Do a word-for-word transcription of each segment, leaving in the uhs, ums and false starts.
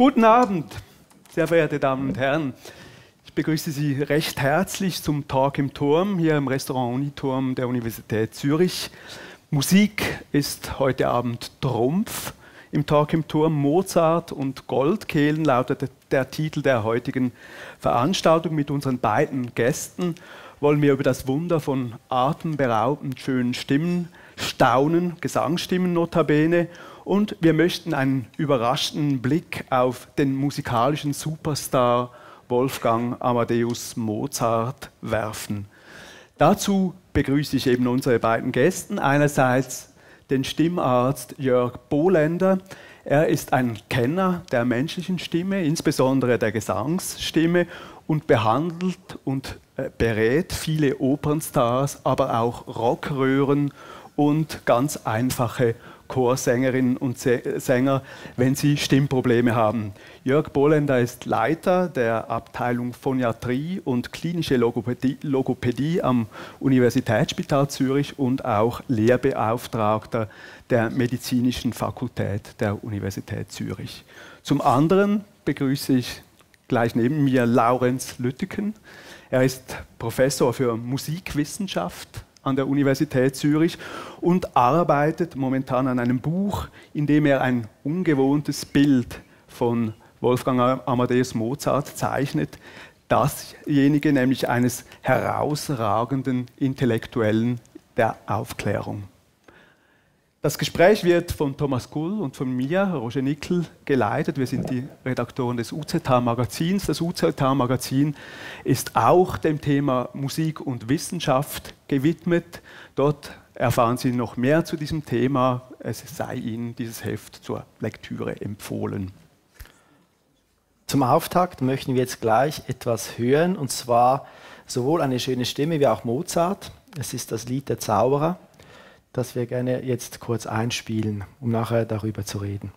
Guten Abend, sehr verehrte Damen und Herren. Ich begrüße Sie recht herzlich zum Talk im Turm, hier im Restaurant Uniturm der Universität Zürich. Musik ist heute Abend Trumpf im Talk im Turm. Mozart und Goldkehlen lautet der Titel der heutigen Veranstaltung. Mit unseren beiden Gästen wollen wir über das Wunder von atemberaubend schönen Stimmen staunen, Gesangsstimmen notabene. Und wir möchten einen überraschenden Blick auf den musikalischen Superstar Wolfgang Amadeus Mozart werfen. Dazu begrüße ich eben unsere beiden Gäste. Einerseits den Stimmarzt Jörg Bohlender. Er ist ein Kenner der menschlichen Stimme, insbesondere der Gesangsstimme, und behandelt und berät viele Opernstars, aber auch Rockröhren und ganz einfache Chorsängerinnen und Sänger, wenn sie Stimmprobleme haben. Jörg Bohlender ist Leiter der Abteilung Phoniatrie und klinische Logopädie, Logopädie am Universitätsspital Zürich und auch Lehrbeauftragter der Medizinischen Fakultät der Universität Zürich. Zum anderen begrüße ich gleich neben mir Laurenz Lütteken. Er ist Professor für Musikwissenschaft an der Universität Zürich und arbeitet momentan an einem Buch, in dem er ein ungewohntes Bild von Wolfgang Amadeus Mozart zeichnet. Dasjenige nämlich eines herausragenden Intellektuellen der Aufklärung. Das Gespräch wird von Thomas Gull und von mir, Roger Nickel, geleitet. Wir sind die Redaktoren des U Z H-Magazins. Das U Z H-Magazin ist auch dem Thema Musik und Wissenschaft gewidmet. Dort erfahren Sie noch mehr zu diesem Thema. Es sei Ihnen dieses Heft zur Lektüre empfohlen. Zum Auftakt möchten wir jetzt gleich etwas hören, und zwar sowohl eine schöne Stimme wie auch Mozart. Es ist das Lied der Zauberer, das wir gerne jetzt kurz einspielen, um nachher darüber zu reden.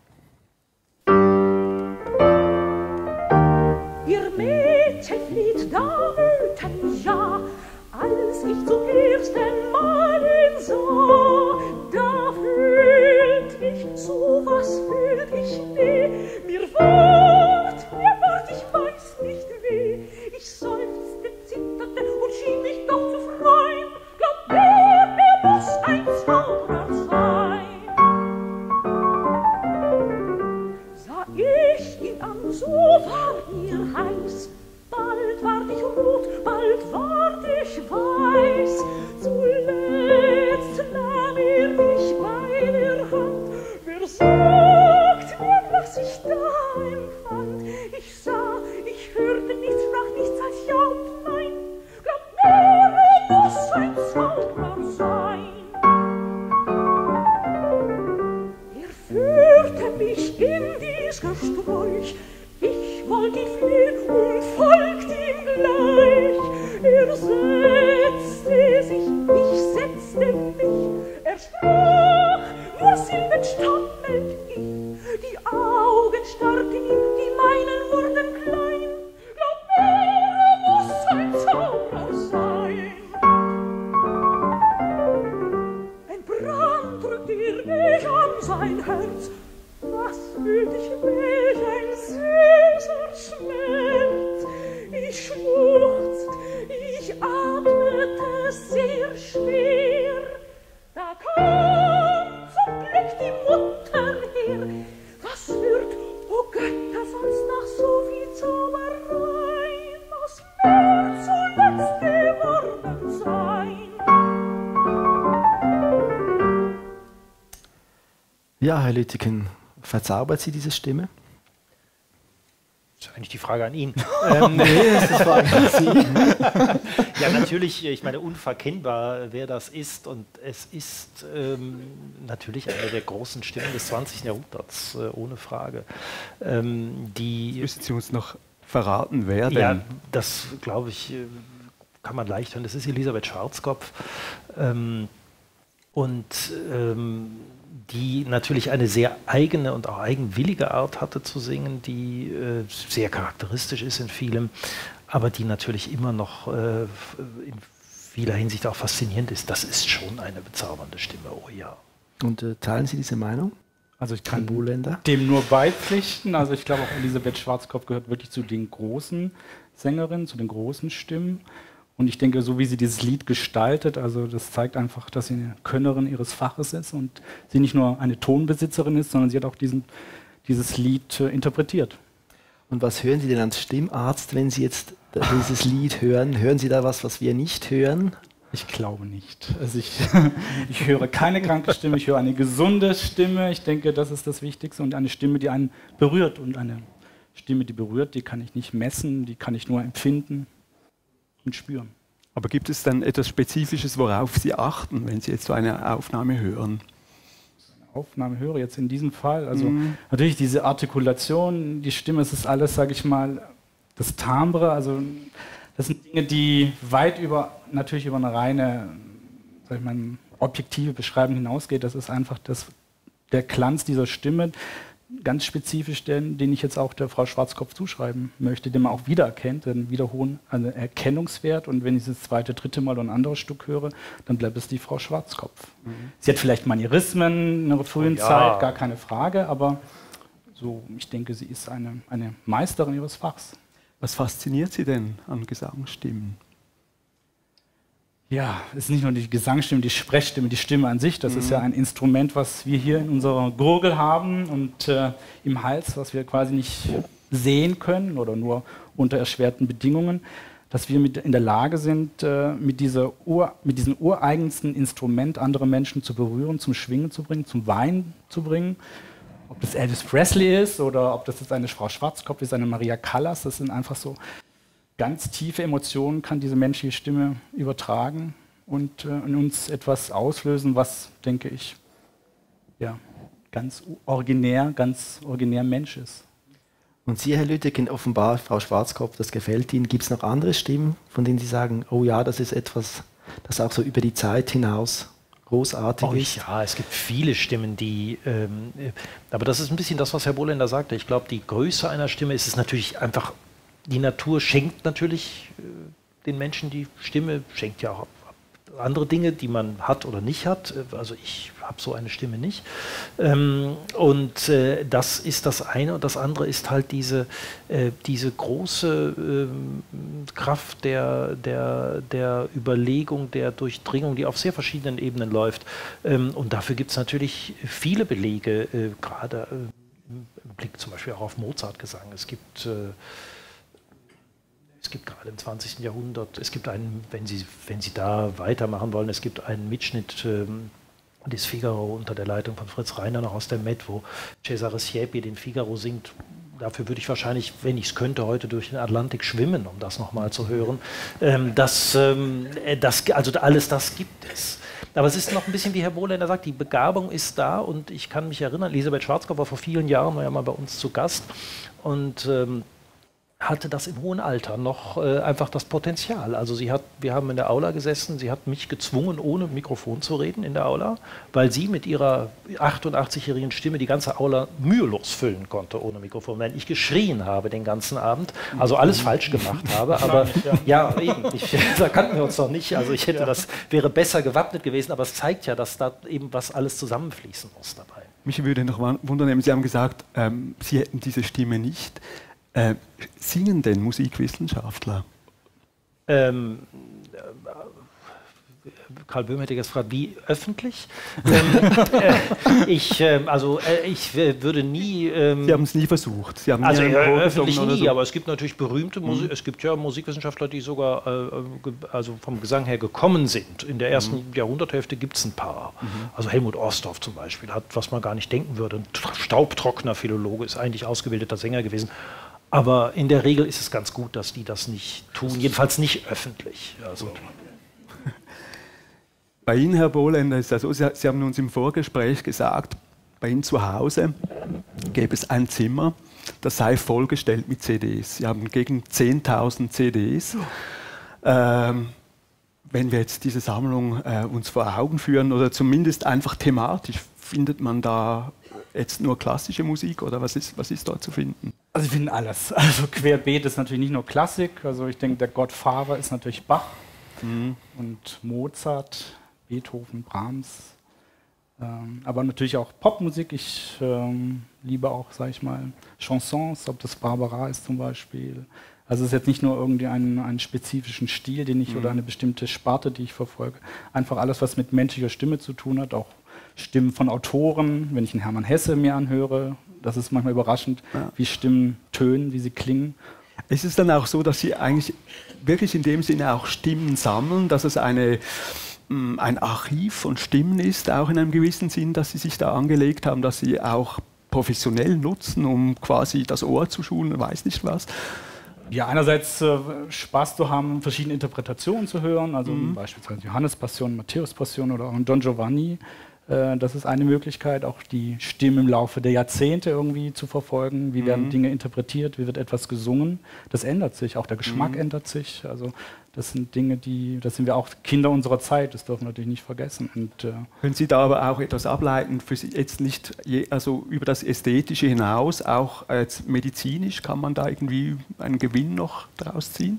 Ihr Mädchen flieht da wütend, ja, als ich zum ersten Mal ihn sah, da fühlt ich, so was fühlt ich weh, mir ward, mir ward, ich weiß nicht weh, ich seufzte, zitterte und schien mich doch zu freuen, glaub mir, er muss ein Zauberer sein. Sah ich ihn an, so war mir heiß, bald ward ich rot, bald ward ich weiß, zuletzt nahm er mich bei der Hand, wer sagt mir, was ich da empfand, ich sah, ich hörte nichts, sprach nichts als ja und nein, glaub mir, er muss ein Zauberer sein. Er führte mich in dies Gesträuch, ich wollt ihn fliehen und folgt ihm gleich. Er setzte sich, ich setzte mich, er sprach, nur silbend stammelt ich, die Augen starrten ihm, die meinen wurden klein. Glaub mir, er muss ein Zauberer sein. Ein Brand drückt ihr mich an sein Herz, was fühlt ich weh, ein süßer Schmerz. Ich schluchzt, ich atmete sehr schwer. Da kam zum Glück die Mutter her. Was wird, o Götter, sonst nach so viel Zauberei aus mir zuletzt geworden sein? Ja, Herr Lütteken, verzaubert Sie diese Stimme? Das ist eigentlich die Frage an ihn. ähm, nee, das ist die Frage an Sie. Ja, natürlich, ich meine, unverkennbar, wer das ist. Und es ist ähm, natürlich eine der großen Stimmen des zwanzigsten Jahrhunderts, äh, ohne Frage. Ähm, die Müssen Sie uns noch verraten, wer denn? Ja, das, glaube ich, kann man leicht hören. Das ist Elisabeth Schwarzkopf. Ähm, und ähm, die natürlich eine sehr eigene und auch eigenwillige Art hatte zu singen, die äh, sehr charakteristisch ist in vielem, aber die natürlich immer noch äh, in vieler Hinsicht auch faszinierend ist. Das ist schon eine bezaubernde Stimme, oh ja. Und äh, teilen Sie diese Meinung? Also ich kann Buländer. dem nur beipflichten. Also ich glaube auch Elisabeth Schwarzkopf gehört wirklich zu den großen Sängerinnen, zu den großen Stimmen. Und ich denke, so wie sie dieses Lied gestaltet, also das zeigt einfach, dass sie eine Könnerin ihres Faches ist und sie nicht nur eine Tonbesitzerin ist, sondern sie hat auch diesen, dieses Lied äh, interpretiert. Und was hören Sie denn als Stimmarzt, wenn Sie jetzt dieses Lied hören? Hören Sie da was, was wir nicht hören? Ich glaube nicht. Also ich, ich höre keine kranke Stimme, ich höre eine gesunde Stimme. Ich denke, das ist das Wichtigste. Und eine Stimme, die einen berührt. Und eine Stimme, die berührt, die kann ich nicht messen, die kann ich nur empfinden und spüren. Aber gibt es dann etwas Spezifisches, worauf Sie achten, wenn Sie jetzt so eine Aufnahme hören? Aufnahme höre jetzt in diesem Fall. Also mhm. natürlich diese Artikulation, die Stimme, es ist alles, sage ich mal, das Timbre. Also das sind Dinge, die weit über, natürlich über eine reine, sag ich mal, objektive Beschreibung hinausgeht. Das ist einfach das, der Glanz dieser Stimme, ganz spezifisch, den, den ich jetzt auch der Frau Schwarzkopf zuschreiben möchte, den man auch wiedererkennt, einen wieder hohen einen Erkennungswert. Und wenn ich das zweite, dritte Mal ein anderes Stück höre, dann bleibt es die Frau Schwarzkopf. Mhm. Sie hat vielleicht Manierismen in ihrer frühen oh, ja. Zeit, gar keine Frage, aber so, ich denke, sie ist eine, eine Meisterin ihres Fachs. Was fasziniert Sie denn an Gesangsstimmen? Ja, es ist nicht nur die Gesangsstimme, die Sprechstimme, die Stimme an sich. Das mhm. ist ja ein Instrument, was wir hier in unserer Gurgel haben und äh, im Hals, was wir quasi nicht sehen können oder nur unter erschwerten Bedingungen, dass wir mit in der Lage sind, äh, mit, dieser Ur, mit diesem ureigensten Instrument andere Menschen zu berühren, zum Schwingen zu bringen, zum Weinen zu bringen. Ob das Elvis Presley ist oder ob das jetzt eine Frau Schwarzkopf ist, eine Maria Callas, das sind einfach so ganz tiefe Emotionen, kann diese menschliche Stimme übertragen und äh, in uns etwas auslösen, was, denke ich, ja, ganz originär, ganz originär Mensch ist. Und Sie, Herr Lüttiken, offenbar, Frau Schwarzkopf, das gefällt Ihnen. Gibt es noch andere Stimmen, von denen Sie sagen, oh ja, das ist etwas, das auch so über die Zeit hinaus großartig oh, ist? Ja, es gibt viele Stimmen, die, ähm, aber das ist ein bisschen das, was Herr Bohländer sagte. Ich glaube, die Größe einer Stimme ist es natürlich einfach, die Natur schenkt natürlich äh, den Menschen die Stimme, schenkt ja auch andere Dinge, die man hat oder nicht hat. Also ich habe so eine Stimme nicht. Ähm, und äh, das ist das eine. Und das andere ist halt diese, äh, diese große äh, Kraft der, der, der Überlegung, der Durchdringung, die auf sehr verschiedenen Ebenen läuft. Ähm, und dafür gibt es natürlich viele Belege, äh, gerade äh, im Blick zum Beispiel auch auf Mozart-Gesang. Es gibt äh, Es gibt gerade im zwanzigsten Jahrhundert, es gibt einen, wenn Sie, wenn Sie da weitermachen wollen, es gibt einen Mitschnitt ähm, des Figaro unter der Leitung von Fritz Reiner noch aus der Met, wo Cesare Siepi den Figaro singt. Dafür würde ich wahrscheinlich, wenn ich es könnte, heute durch den Atlantik schwimmen, um das nochmal zu hören. Ähm, das, ähm, das, also alles das gibt es. Aber es ist noch ein bisschen, wie Herr Bohländer sagt, die Begabung ist da und ich kann mich erinnern, Elisabeth Schwarzkopf war vor vielen Jahren, war ja mal bei uns zu Gast und ähm, hatte das im hohen Alter noch äh, einfach das Potenzial. Also sie hat, wir haben in der Aula gesessen, sie hat mich gezwungen, ohne Mikrofon zu reden in der Aula, weil sie mit ihrer achtundachtzigjährigen Stimme die ganze Aula mühelos füllen konnte ohne Mikrofon. Wenn ich geschrien habe den ganzen Abend, also alles falsch gemacht habe, aber ja, eben, ich, da kannten wir uns noch nicht, also ich hätte das, wäre besser gewappnet gewesen, aber es zeigt ja, dass da eben was alles zusammenfließen muss dabei. Mich würde noch wundern, Sie haben gesagt, ähm, Sie hätten diese Stimme nicht. Äh, singen denn Musikwissenschaftler? Ähm, äh, Karl Böhm hätte jetzt gefragt, wie öffentlich? ähm, äh, ich, äh, also, äh, ich äh, würde nie... Ähm, Sie haben es nie versucht? Sie haben also nie äh, öffentlich nie, so. Aber es gibt natürlich berühmte Musik, mhm. es gibt ja Musikwissenschaftler, die sogar äh, also vom Gesang her gekommen sind. In der ersten mhm. Jahrhunderthälfte gibt es ein paar. Mhm. Also Helmut Orsdorf zum Beispiel hat, was man gar nicht denken würde, ein staubtrockener Philologe, ist eigentlich ausgebildeter Sänger gewesen. Aber in der Regel ist es ganz gut, dass die das nicht tun, jedenfalls nicht öffentlich. Also. Bei Ihnen, Herr Bohländer, ist das so, Sie, Sie haben uns im Vorgespräch gesagt, bei Ihnen zu Hause gäbe es ein Zimmer, das sei vollgestellt mit C Ds. Sie haben gegen zehntausend C Ds. Ähm, wenn wir jetzt diese Sammlung äh, uns vor Augen führen oder zumindest einfach thematisch, findet man da jetzt nur klassische Musik oder was ist, was ist dort zu finden? Also ich finde alles. Also querbeet ist natürlich nicht nur Klassik. Also ich denke, der Gottvater ist natürlich Bach mhm. und Mozart, Beethoven, Brahms. Ähm, aber natürlich auch Popmusik. Ich ähm, liebe auch, sage ich mal, Chansons, ob das Barbara ist zum Beispiel. Also es ist jetzt nicht nur irgendwie einen, einen spezifischen Stil, den ich mhm. oder eine bestimmte Sparte, die ich verfolge. Einfach alles, was mit menschlicher Stimme zu tun hat, auch Stimmen von Autoren. Wenn ich einen Hermann Hesse mir anhöre, das ist manchmal überraschend, ja. wie Stimmen tönen, wie sie klingen. Ist es dann auch so, dass Sie eigentlich wirklich in dem Sinne auch Stimmen sammeln, dass es eine, ein Archiv von Stimmen ist, auch in einem gewissen Sinn, dass Sie sich da angelegt haben, dass Sie auch professionell nutzen, um quasi das Ohr zu schulen, weiß nicht was? Ja, einerseits äh, Spaß zu haben, verschiedene Interpretationen zu hören, also mhm. beispielsweise Johannes Passion, Matthäus Passion oder auch Don Giovanni. Äh, das ist eine Möglichkeit, auch die Stimmen im Laufe der Jahrzehnte irgendwie zu verfolgen. Wie mhm. werden Dinge interpretiert, wie wird etwas gesungen? Das ändert sich, auch der Geschmack mhm. ändert sich. Also das sind Dinge, die, das sind wir auch Kinder unserer Zeit, das dürfen wir natürlich nicht vergessen. Und, äh können Sie da aber auch etwas ableiten, für Sie jetzt nicht je, also über das Ästhetische hinaus, auch als medizinisch, kann man da irgendwie einen Gewinn noch daraus ziehen?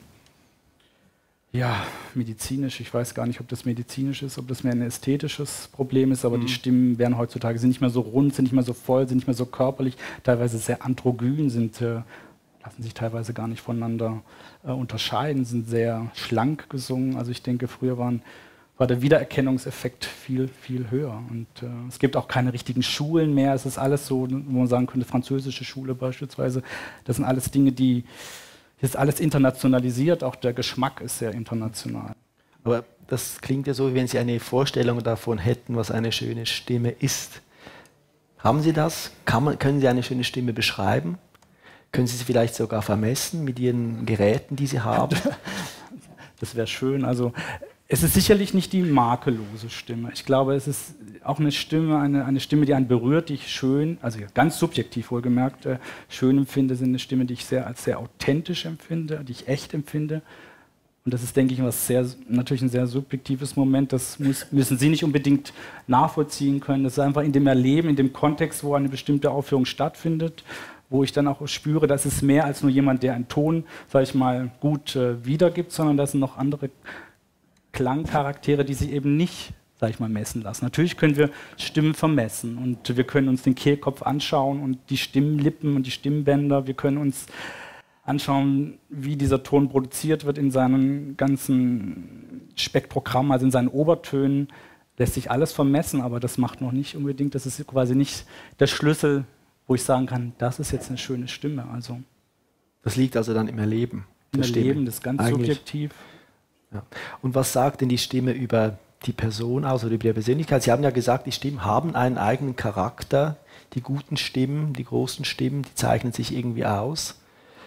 Ja, medizinisch, ich weiß gar nicht, ob das medizinisch ist, ob das mehr ein ästhetisches Problem ist, aber mhm. die Stimmen werden heutzutage, sind nicht mehr so rund, sind nicht mehr so voll, sind nicht mehr so körperlich, teilweise sehr androgyn, sind, äh, lassen sich teilweise gar nicht voneinander äh, unterscheiden, sind sehr schlank gesungen. Also ich denke, früher waren, war der Wiedererkennungseffekt viel, viel höher. Und äh, es gibt auch keine richtigen Schulen mehr, es ist alles so, wo man sagen könnte, französische Schule beispielsweise, das sind alles Dinge, die ist alles internationalisiert, auch der Geschmack ist sehr international. Aber das klingt ja so, wie wenn Sie eine Vorstellung davon hätten, was eine schöne Stimme ist. Haben Sie das? Kann man, können Sie eine schöne Stimme beschreiben? Können Sie sie vielleicht sogar vermessen mit Ihren Geräten, die Sie haben? Das wäre schön. Also es ist sicherlich nicht die makellose Stimme. Ich glaube, es ist auch eine Stimme, eine, eine Stimme, die einen berührt, die ich schön, also ganz subjektiv wohlgemerkt, äh, schön empfinde, sind eine Stimme, die ich sehr, als sehr authentisch empfinde, die ich echt empfinde. Und das ist, denke ich, was sehr, natürlich ein sehr subjektives Moment. Das muss, müssen Sie nicht unbedingt nachvollziehen können. Das ist einfach in dem Erleben, in dem Kontext, wo eine bestimmte Aufführung stattfindet, wo ich dann auch spüre, das ist mehr als nur jemand, der einen Ton, sage ich mal, gut äh, wiedergibt, sondern das sind noch andere Klangcharaktere, die sich eben nicht, sag ich mal, messen lassen. Natürlich können wir Stimmen vermessen und wir können uns den Kehlkopf anschauen und die Stimmlippen und die Stimmbänder. Wir können uns anschauen, wie dieser Ton produziert wird in seinem ganzen Spektrogramm, also in seinen Obertönen. Lässt sich alles vermessen, aber das macht noch nicht unbedingt, das ist quasi nicht der Schlüssel, wo ich sagen kann, das ist jetzt eine schöne Stimme. Also das liegt also dann im Erleben. Im Erleben, das ist ganz Eigentlich. subjektiv. Ja. Und was sagt denn die Stimme über die Person aus oder über die Persönlichkeit? Sie haben ja gesagt, die Stimmen haben einen eigenen Charakter. Die guten Stimmen, die großen Stimmen, die zeichnen sich irgendwie aus.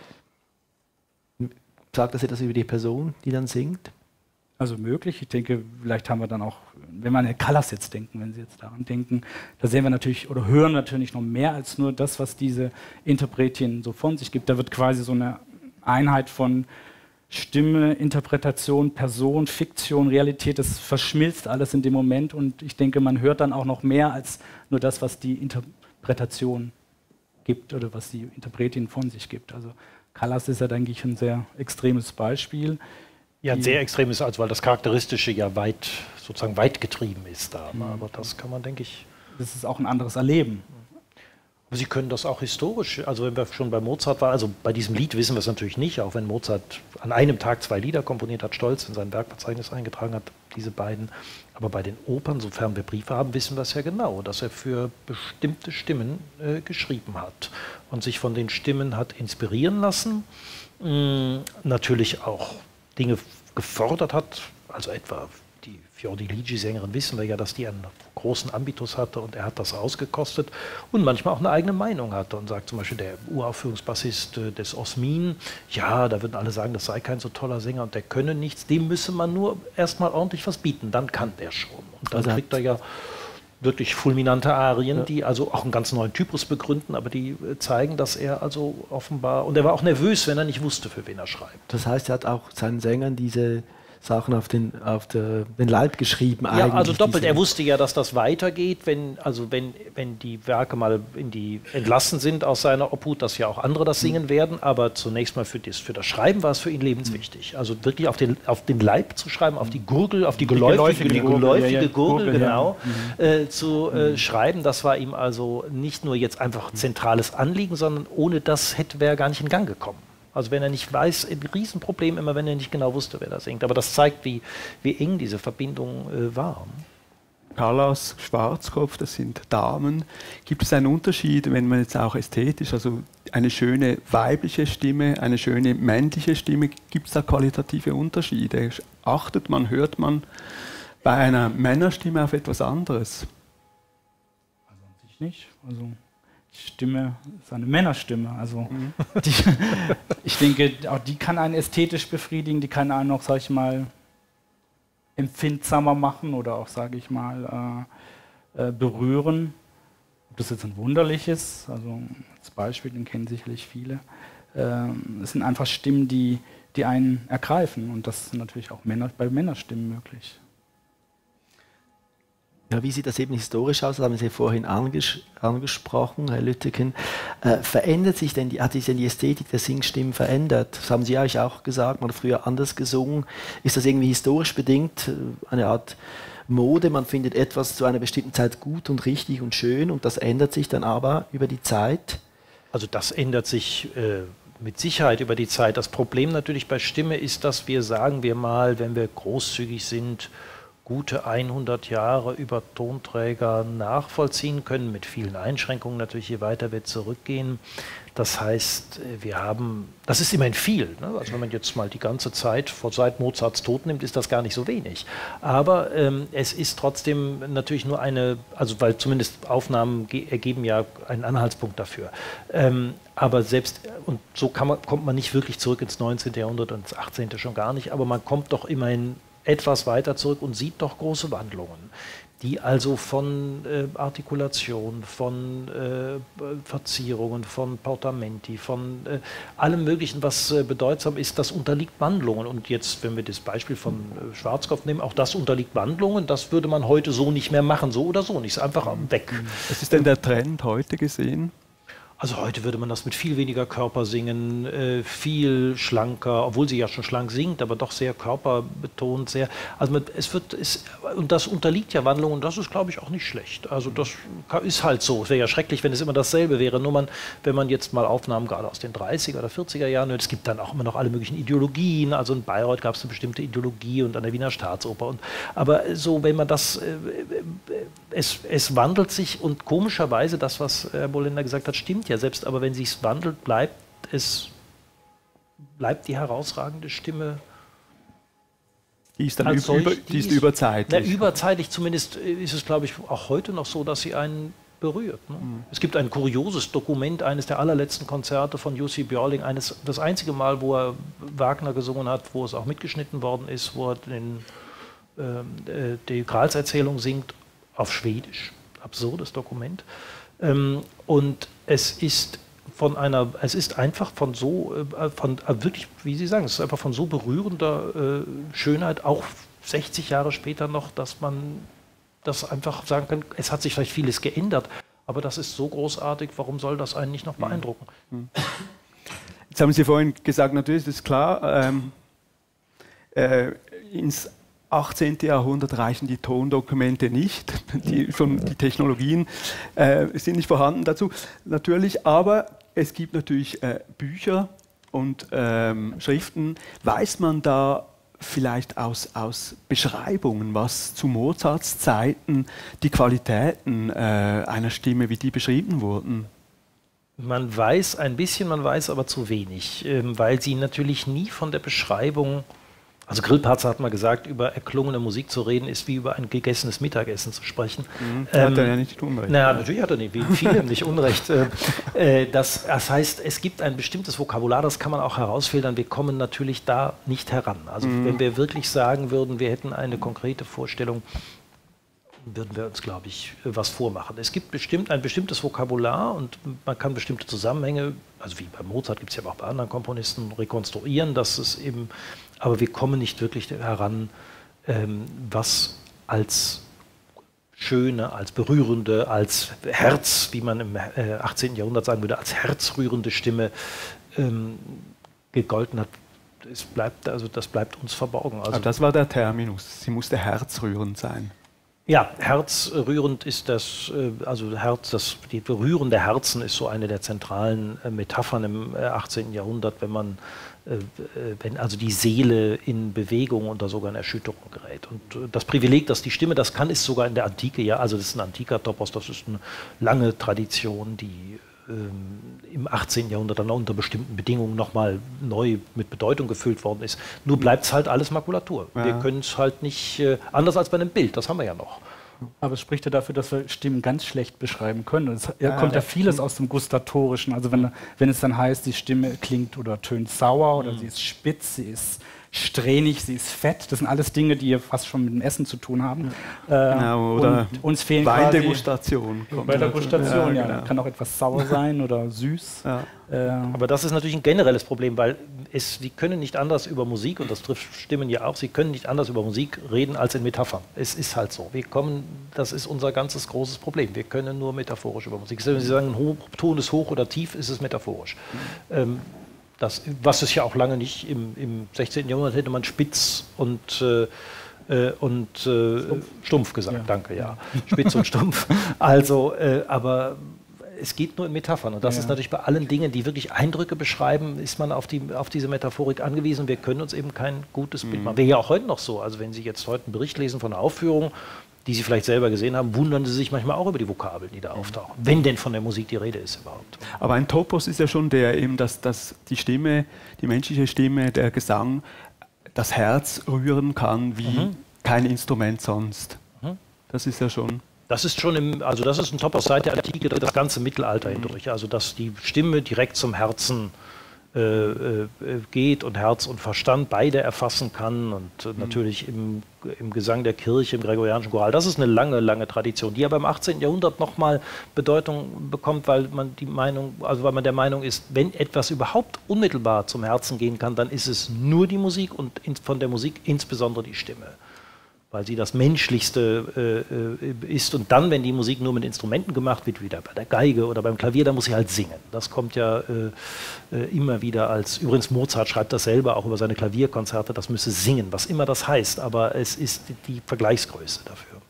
Sagt das etwas über die Person, die dann singt? Also möglich. Ich denke, vielleicht haben wir dann auch, wenn wir an Callas jetzt denken, wenn Sie jetzt daran denken, da sehen wir natürlich oder hören natürlich noch mehr als nur das, was diese Interpretin so von sich gibt. Da wird quasi so eine Einheit von Stimme, Interpretation, Person, Fiktion, Realität, das verschmilzt alles in dem Moment und ich denke, man hört dann auch noch mehr als nur das, was die Interpretation gibt oder was die Interpretin von sich gibt. Also Callas ist ja, denke ich, ein sehr extremes Beispiel. Ja, ein sehr extremes, also weil das Charakteristische ja weit, sozusagen weit getrieben ist da. Mhm. Aber das kann man, denke ich... Das ist auch ein anderes Erleben. Aber Sie können das auch historisch, also wenn wir schon bei Mozart waren, also bei diesem Lied wissen wir es natürlich nicht, auch wenn Mozart an einem Tag zwei Lieder komponiert hat, Stolz in sein Werkverzeichnis eingetragen hat, diese beiden. Aber bei den Opern, sofern wir Briefe haben, wissen wir es ja genau, dass er für bestimmte Stimmen äh, geschrieben hat und sich von den Stimmen hat inspirieren lassen, mh, natürlich auch Dinge gefordert hat, also etwa die Fiordiligi-Sängerin wissen wir ja, dass die einen großen Ambitus hatte und er hat das ausgekostet und manchmal auch eine eigene Meinung hatte und sagt zum Beispiel der Uraufführungsbassist äh, des Osmin, ja, da würden alle sagen, das sei kein so toller Sänger und der könne nichts, dem müsse man nur erstmal ordentlich was bieten, dann kann der schon. Und dann also kriegt er ja wirklich fulminante Arien, ja. die also auch einen ganz neuen Typus begründen, aber die äh, zeigen, dass er also offenbar, und er war auch nervös, wenn er nicht wusste, für wen er schreibt. Das heißt, er hat auch seinen Sängern diese Sachen auf den, auf der, den Leib geschrieben. Ja, eigentlich also doppelt. diese- Er wusste ja, dass das weitergeht, wenn, also wenn, wenn die Werke mal in die entlassen sind aus seiner Obhut, dass ja auch andere das singen werden. Aber zunächst mal für das, für das Schreiben war es für ihn lebenswichtig. Also wirklich auf den, auf den Leib zu schreiben, auf die Gurgel, auf die geläufige, die Gurgel, geläufige ja, ja, Gurgel, Gurgel, genau, ja. äh, zu äh, schreiben. Das war ihm also nicht nur jetzt einfach zentrales Anliegen, sondern ohne das hätte wäre er gar nicht in Gang gekommen. Also wenn er nicht weiß, ein Riesenproblem immer, wenn er nicht genau wusste, wer da singt. Aber das zeigt, wie, wie eng diese Verbindung äh, war. Callas, Schwarzkopf, das sind Damen. Gibt es einen Unterschied, wenn man jetzt auch ästhetisch, also eine schöne weibliche Stimme, eine schöne männliche Stimme, gibt es da qualitative Unterschiede? Achtet man, hört man bei einer Männerstimme auf etwas anderes? Also an sich nicht. Also die Stimme ist eine Männerstimme. Also Mhm. die, ich denke, auch die kann einen ästhetisch befriedigen, die kann einen auch, sag ich mal, empfindsamer machen oder auch, sage ich mal, äh, äh, berühren. Ob das jetzt ein Wunderlich ist, also als Beispiel, den kennen sicherlich viele. Ähm, es sind einfach Stimmen, die, die einen ergreifen und das ist natürlich auch Männer, bei Männerstimmen möglich. Ja, wie sieht das eben historisch aus? Das haben Sie vorhin anges angesprochen, Herr Lütteken. Äh, verändert sich denn die, hat sich denn die Ästhetik der Singstimmen verändert? Das haben Sie euch auch gesagt, man hat früher anders gesungen. Ist das irgendwie historisch bedingt, eine Art Mode? Man findet etwas zu einer bestimmten Zeit gut und richtig und schön und das ändert sich dann aber über die Zeit? Also das ändert sich äh, mit Sicherheit über die Zeit. Das Problem natürlich bei Stimme ist, dass wir, sagen wir mal, wenn wir großzügig sind, gute hundert Jahre über Tonträger nachvollziehen können, mit vielen Einschränkungen natürlich, je weiter wir zurückgehen. Das heißt, wir haben, das ist immerhin viel, ne? Also wenn man jetzt mal die ganze Zeit, vor seit Mozarts Tod nimmt, ist das gar nicht so wenig. Aber ähm, es ist trotzdem natürlich nur eine, also weil zumindest Aufnahmen ergeben ja einen Anhaltspunkt dafür. Ähm, aber selbst, und so kann man, kommt man nicht wirklich zurück ins neunzehnte. Jahrhundert und ins achtzehnte schon gar nicht, aber man kommt doch immerhin etwas weiter zurück und sieht doch große Wandlungen, die also von äh, Artikulation, von äh, Verzierungen, von Portamenti, von äh, allem Möglichen, was äh, bedeutsam ist, das unterliegt Wandlungen. Und jetzt, wenn wir das Beispiel von äh, Schwarzkopf nehmen, auch das unterliegt Wandlungen, das würde man heute so nicht mehr machen, so oder so nicht, ist einfach weg. Was ist denn der Trend heute gesehen? Also heute würde man das mit viel weniger Körper singen, äh, viel schlanker, obwohl sie ja schon schlank singt, aber doch sehr körperbetont, sehr. Also mit, es wird, es, und das unterliegt ja Wandlungen, und das ist, glaube ich, auch nicht schlecht. Also das ist halt so. Es wäre ja schrecklich, wenn es immer dasselbe wäre. Nur man, wenn man jetzt mal Aufnahmen gerade aus den dreißiger oder vierziger Jahren hört, es gibt dann auch immer noch alle möglichen Ideologien. Also in Bayreuth gab es eine bestimmte Ideologie und an der Wiener Staatsoper. Und, aber so, wenn man das, äh, es, es wandelt sich und komischerweise, das, was Herr Bolender gesagt hat, stimmt ja, selbst aber wenn sich es wandelt, bleibt es bleibt die herausragende Stimme. Die ist dann als über, solch, über, die ist überzeitlich. Na, überzeitlich zumindest ist es, glaube ich, auch heute noch so, dass sie einen berührt. Ne? Mhm. Es gibt ein kurioses Dokument, eines der allerletzten Konzerte von Jussi Björling, eines, das einzige Mal, wo er Wagner gesungen hat, wo es auch mitgeschnitten worden ist, wo er den, äh, die Gralserzählung singt auf Schwedisch. Absurdes Dokument. Ähm, und es ist von einer, es ist einfach von so, äh, von äh, wirklich, wie Sie sagen, es ist einfach von so berührender äh, Schönheit, auch sechzig Jahre später noch, dass man das einfach sagen kann, es hat sich vielleicht vieles geändert, aber das ist so großartig, warum soll das einen nicht noch beeindrucken? Jetzt haben Sie vorhin gesagt, natürlich ist es klar, ähm, äh, ins achtzehnten. Jahrhundert reichen die Tondokumente nicht, die, schon die Technologien äh, sind nicht vorhanden dazu, natürlich, aber es gibt natürlich äh, Bücher und ähm, Schriften. Weiß man da vielleicht aus, aus Beschreibungen, was zu Mozarts Zeiten die Qualitäten äh, einer Stimme, wie die beschrieben wurden? Man weiß ein bisschen, man weiß aber zu wenig, ähm, weil sie natürlich nie von der Beschreibung. Also Grillparzer hat mal gesagt, über erklungene Musik zu reden, ist wie über ein gegessenes Mittagessen zu sprechen. Mhm, ähm, hat er ja nicht Unrecht. Naja, natürlich hat er nicht, wie viele nicht Unrecht. äh, das, das heißt, es gibt ein bestimmtes Vokabular, das kann man auch herausfiltern. Wir kommen natürlich da nicht heran. Also mhm. wenn wir wirklich sagen würden, wir hätten eine konkrete Vorstellung, würden wir uns, glaube ich, was vormachen. Es gibt bestimmt ein bestimmtes Vokabular und man kann bestimmte Zusammenhänge, also wie bei Mozart gibt es ja auch bei anderen Komponisten, rekonstruieren, dass es eben aber wir kommen nicht wirklich heran, ähm, was als schöne, als berührende, als Herz, wie man im äh, achtzehnten Jahrhundert sagen würde, als herzrührende Stimme ähm, gegolten hat. Es bleibt, also das bleibt uns verborgen. Also aber das war der Terminus. Sie musste herzrührend sein. Ja, herzrührend ist das, also Herz, das, die Berühren der Herzen ist so eine der zentralen Metaphern im achtzehnten Jahrhundert, wenn man, wenn also die Seele in Bewegung oder sogar in Erschütterung gerät. Und das Privileg, dass die Stimme das kann, ist sogar in der Antike, ja, also das ist ein antiker Topos, das ist eine lange Tradition, die im achtzehnten Jahrhundert dann unter bestimmten Bedingungen nochmal neu mit Bedeutung gefüllt worden ist. Nur bleibt es halt alles Makulatur. Ja. Wir können es halt nicht, äh, anders als bei einem Bild, das haben wir ja noch. Aber es spricht ja dafür, dass wir Stimmen ganz schlecht beschreiben können. Es ja, kommt ja vieles aus dem Gustatorischen. Also wenn, wenn es dann heißt, die Stimme klingt oder tönt sauer oder mhm. sie ist spitz, sie ist strähnig, sie ist fett. Das sind alles Dinge, die ja fast schon mit dem Essen zu tun haben. Ja. Äh, genau, oder und uns fehlen Weindegustation. Bei der Degustation, ja. Genau. Kann auch etwas sauer sein oder süß. Ja. Äh, Aber das ist natürlich ein generelles Problem, weil es, Sie können nicht anders über Musik, und das trifft Stimmen ja auch, Sie können nicht anders über Musik reden als in Metaphern. Es ist halt so. Wir kommen, das ist unser ganzes großes Problem. Wir können nur metaphorisch über Musik. Wenn Sie sagen, ein Ton ist hoch oder tief, ist es metaphorisch. Mhm. Ähm, Das, was es ja auch lange nicht, im, im sechzehnten Jahrhundert hätte man spitz und, äh, und äh, stumpf. stumpf gesagt, ja. Danke, ja. Spitz und stumpf. Also, äh, aber es geht nur in Metaphern und das ja. ist natürlich bei allen Dingen, die wirklich Eindrücke beschreiben, ist man auf, die, auf diese Metaphorik angewiesen. Wir können uns eben kein gutes mhm. Bild machen. Wäre ja auch heute noch so. Also wenn Sie jetzt heute einen Bericht lesen von einer Aufführung, die Sie vielleicht selber gesehen haben, wundern Sie sich manchmal auch über die Vokabeln, die da auftauchen, wenn denn von der Musik die Rede ist überhaupt. Aber ein Topos ist ja schon der, eben, dass, dass die Stimme, die menschliche Stimme, der Gesang, das Herz rühren kann wie mhm. kein Instrument sonst. Mhm. Das ist ja schon... Das ist schon im, also das ist ein Topos seit der Antike, das ganze Mittelalter mhm. hindurch. Also dass die Stimme direkt zum Herzen Äh, äh, geht und Herz und Verstand beide erfassen kann und äh, mhm. natürlich im, im Gesang der Kirche, im gregorianischen Choral. Das ist eine lange, lange Tradition, die aber im achtzehnten Jahrhundert nochmal Bedeutung bekommt, weil man die Meinung, also weil man der Meinung ist, wenn etwas überhaupt unmittelbar zum Herzen gehen kann, dann ist es nur die Musik und in, von der Musik insbesondere die Stimme. Weil sie das Menschlichste äh, ist. Und dann, wenn die Musik nur mit Instrumenten gemacht wird, wieder bei der Geige oder beim Klavier, dann muss sie halt singen. Das kommt ja äh, immer wieder als, übrigens Mozart schreibt das selber auch über seine Klavierkonzerte, das müsse singen, was immer das heißt, aber es ist die Vergleichsgröße dafür.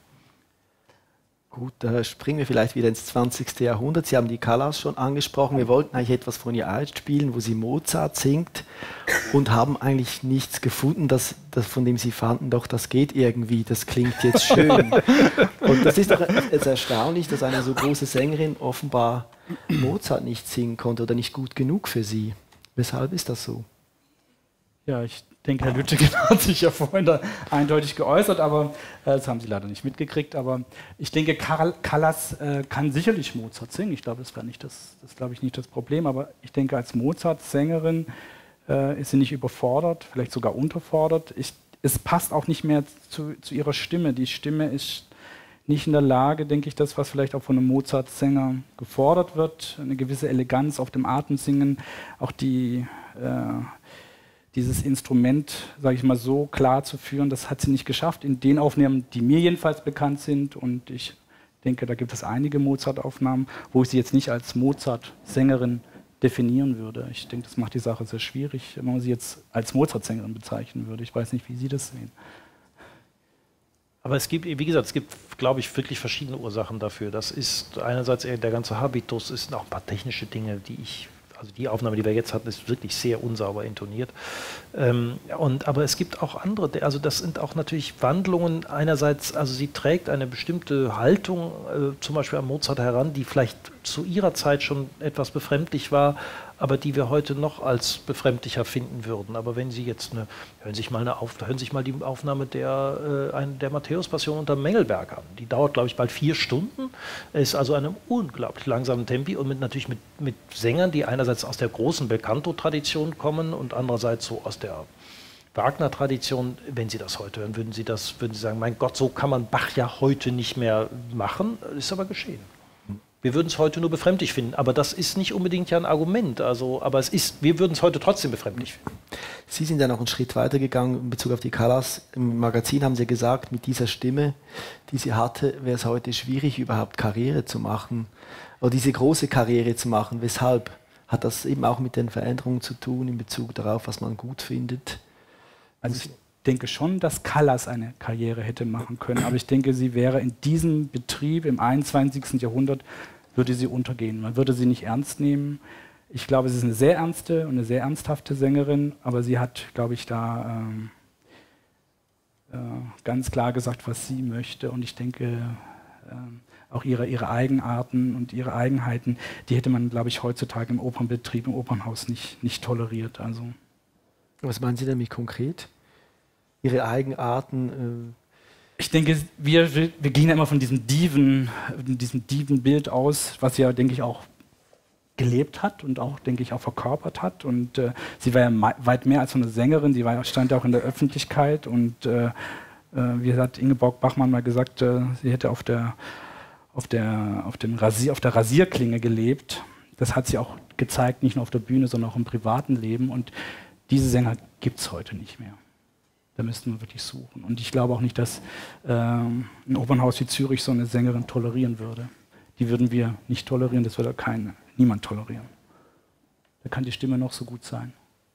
Gut, da springen wir vielleicht wieder ins zwanzigste Jahrhundert. Sie haben die Callas schon angesprochen. Wir wollten eigentlich etwas von ihr einspielen, wo sie Mozart singt und haben eigentlich nichts gefunden, das, das, von dem sie fanden, doch das geht irgendwie, das klingt jetzt schön. Und das ist doch jetzt erstaunlich, dass eine so große Sängerin offenbar Mozart nicht singen konnte oder nicht gut genug für sie. Weshalb ist das so? Ja, ich denke, Herr Lüttigen hat sich ja vorhin da eindeutig geäußert, aber äh, das haben Sie leider nicht mitgekriegt. Aber ich denke, Callas äh, kann sicherlich Mozart singen. Ich glaube, das war nicht das, das glaube ich nicht das Problem. Aber ich denke, als Mozart-Sängerin äh, ist sie nicht überfordert, vielleicht sogar unterfordert. Ich, es passt auch nicht mehr zu, zu ihrer Stimme. Die Stimme ist nicht in der Lage, denke ich, das, was vielleicht auch von einem Mozart-Sänger gefordert wird, eine gewisse Eleganz auf dem Atemsingen, auch die äh, dieses Instrument, sage ich mal so, klar zu führen, das hat sie nicht geschafft. In den Aufnahmen, die mir jedenfalls bekannt sind, und ich denke, da gibt es einige Mozart-Aufnahmen, wo ich sie jetzt nicht als Mozart-Sängerin definieren würde. Ich denke, das macht die Sache sehr schwierig, wenn man sie jetzt als Mozart-Sängerin bezeichnen würde. Ich weiß nicht, wie Sie das sehen. Aber es gibt, wie gesagt, es gibt, glaube ich, wirklich verschiedene Ursachen dafür. Das ist einerseits der ganze Habitus, es sind auch ein paar technische Dinge, die ich... Also die Aufnahme, die wir jetzt hatten, ist wirklich sehr unsauber intoniert. Ähm, und, aber es gibt auch andere, also das sind auch natürlich Wandlungen. Einerseits, also sie trägt eine bestimmte Haltung, äh, zum Beispiel an Mozart heran, die vielleicht zu ihrer Zeit schon etwas befremdlich war, aber die wir heute noch als befremdlicher finden würden. Aber wenn Sie jetzt eine, hören Sie sich mal, eine Auf, hören Sie sich mal die Aufnahme der, äh, ein, der Matthäus-Passion unter Mengelberg an. Die dauert, glaube ich, bald vier Stunden, ist also einem unglaublich langsamen Tempi und mit, natürlich mit, mit Sängern, die einerseits aus der großen Belcanto-Tradition kommen und andererseits so aus der Wagner-Tradition. Wenn Sie das heute hören, würden Sie, das, würden Sie sagen, mein Gott, so kann man Bach ja heute nicht mehr machen. Ist aber geschehen. Wir würden es heute nur befremdlich finden, aber das ist nicht unbedingt ja ein Argument. Also, aber es ist, wir würden es heute trotzdem befremdlich finden. Sie sind ja noch einen Schritt weiter gegangen in Bezug auf die Callas. Im Magazin haben Sie gesagt, mit dieser Stimme, die sie hatte, wäre es heute schwierig, überhaupt Karriere zu machen oder diese große Karriere zu machen. Weshalb? Hat das eben auch mit den Veränderungen zu tun in Bezug darauf, was man gut findet? Also ich denke schon, dass Callas eine Karriere hätte machen können, aber ich denke, sie wäre in diesem Betrieb im einundzwanzigsten Jahrhundert, würde sie untergehen. Man würde sie nicht ernst nehmen. Ich glaube, sie ist eine sehr ernste und eine sehr ernsthafte Sängerin, aber sie hat, glaube ich, da ähm, äh, ganz klar gesagt, was sie möchte, und ich denke, äh, auch ihre, ihre Eigenarten und ihre Eigenheiten, die hätte man, glaube ich, heutzutage im Opernbetrieb, im Opernhaus nicht, nicht toleriert. Also. Was meinen Sie damit konkret? Ihre Eigenarten? Äh ich denke, wir, wir, wir gehen ja immer von diesem Diven, diesem Divenbild aus, was sie ja, denke ich, auch gelebt hat und auch, denke ich, auch verkörpert hat. Und äh, sie war ja weit mehr als so eine Sängerin, sie war, stand ja auch in der Öffentlichkeit. Und äh, äh, wie hat Ingeborg Bachmann mal gesagt, äh, sie hätte auf der, auf, der, auf, dem Rasier, auf der Rasierklinge gelebt. Das hat sie auch gezeigt, nicht nur auf der Bühne, sondern auch im privaten Leben. Und diese Sänger gibt es heute nicht mehr. Da müssten wir wirklich suchen. Und ich glaube auch nicht, dass äh, ein Opernhaus wie Zürich so eine Sängerin tolerieren würde. Die würden wir nicht tolerieren, das würde kein, niemand tolerieren. Da kann die Stimme noch so gut sein.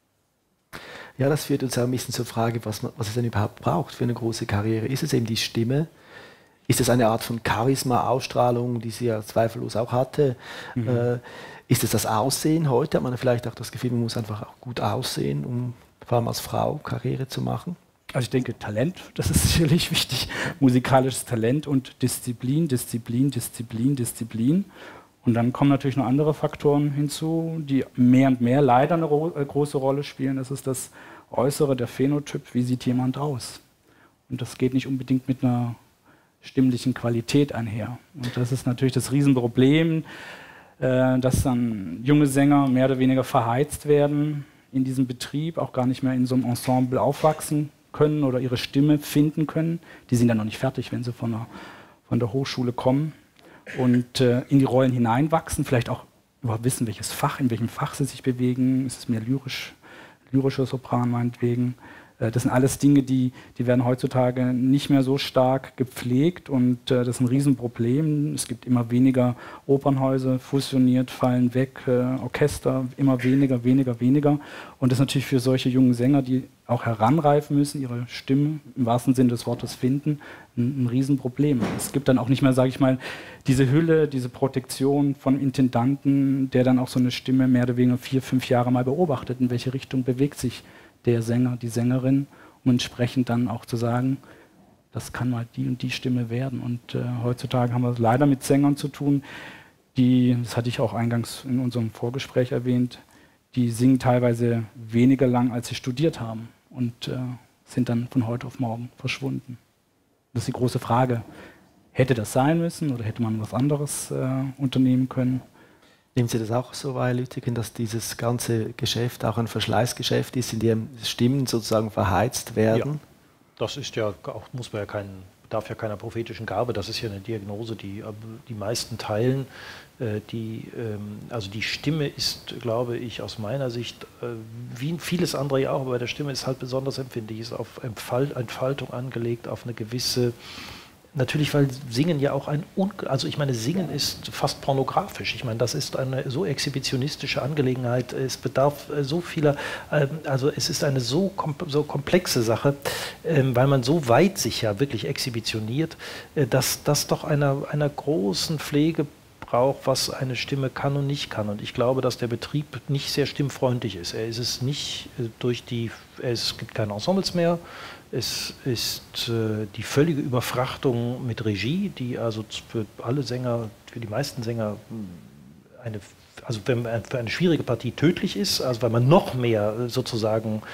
Ja, das führt uns auch ein bisschen zur Frage, was, man, was es denn überhaupt braucht für eine große Karriere. Ist es eben die Stimme? Ist es eine Art von Charisma, Ausstrahlung, die sie ja zweifellos auch hatte? Mhm. Äh, ist es das Aussehen heute? Hat man vielleicht auch das Gefühl, man muss einfach auch gut aussehen, um vor allem als Frau Karriere zu machen? Also ich denke, Talent, das ist sicherlich wichtig. Musikalisches Talent und Disziplin, Disziplin, Disziplin, Disziplin. Und dann kommen natürlich noch andere Faktoren hinzu, die mehr und mehr leider eine äh, große Rolle spielen. Das ist das Äußere, der Phänotyp, wie sieht jemand aus? Und das geht nicht unbedingt mit einer stimmlichen Qualität einher. Und das ist natürlich das Riesenproblem, äh, dass dann junge Sänger mehr oder weniger verheizt werden in diesem Betrieb, auch gar nicht mehr in so einem Ensemble aufwachsen können oder ihre Stimme finden können. Die sind dann noch nicht fertig, wenn sie von der, von der Hochschule kommen und äh, in die Rollen hineinwachsen, vielleicht auch überhaupt wissen, welches Fach, in welchem Fach sie sich bewegen. Ist es mehr lyrisch, lyrischer Sopran meinetwegen. Äh, das sind alles Dinge, die, die werden heutzutage nicht mehr so stark gepflegt, und äh, das ist ein Riesenproblem. Es gibt immer weniger Opernhäuser, fusioniert, fallen weg, äh, Orchester, immer weniger, weniger, weniger. Und das ist natürlich für solche jungen Sänger, die auch heranreifen müssen, ihre Stimme im wahrsten Sinne des Wortes finden, ein, ein Riesenproblem. Es gibt dann auch nicht mehr, sage ich mal, diese Hülle, diese Protektion von Intendanten, der dann auch so eine Stimme mehr oder weniger vier, fünf Jahre mal beobachtet, in welche Richtung bewegt sich der Sänger, die Sängerin, um entsprechend dann auch zu sagen, das kann mal die und die Stimme werden. Und äh, heutzutage haben wir es leider mit Sängern zu tun, die, das hatte ich auch eingangs in unserem Vorgespräch erwähnt, die singen teilweise weniger lang, als sie studiert haben, und äh, sind dann von heute auf morgen verschwunden. Das ist die große Frage. Hätte das sein müssen oder hätte man was anderes äh, unternehmen können? Nehmen Sie das auch so wahr, Herr Lüttigen, dass dieses ganze Geschäft auch ein Verschleißgeschäft ist, in dem Stimmen sozusagen verheizt werden? Ja, das ist ja auch, muss man ja keinen, bedarf ja keiner prophetischen Gabe. Das ist ja eine Diagnose, die die meisten teilen. Die, also die Stimme ist, glaube ich, aus meiner Sicht, wie vieles andere ja auch, aber bei der Stimme ist halt besonders empfindlich, ist auf Entfaltung angelegt, auf eine gewisse, natürlich, weil Singen ja auch ein, also ich meine, Singen ist fast pornografisch. Ich meine, das ist eine so exhibitionistische Angelegenheit. Es bedarf so vieler, also es ist eine so, so komplexe Sache, weil man so weit sich ja wirklich exhibitioniert, dass das doch einer, einer großen Pflege braucht, was eine Stimme kann und nicht kann. Und ich glaube, dass der Betrieb nicht sehr stimmfreundlich ist. Er ist es nicht durch die, es gibt keine Ensembles mehr. Es ist äh, die völlige Überfrachtung mit Regie, die also für alle Sänger, für die meisten Sänger eine, also für eine schwierige Partie tödlich ist, also weil man noch mehr sozusagen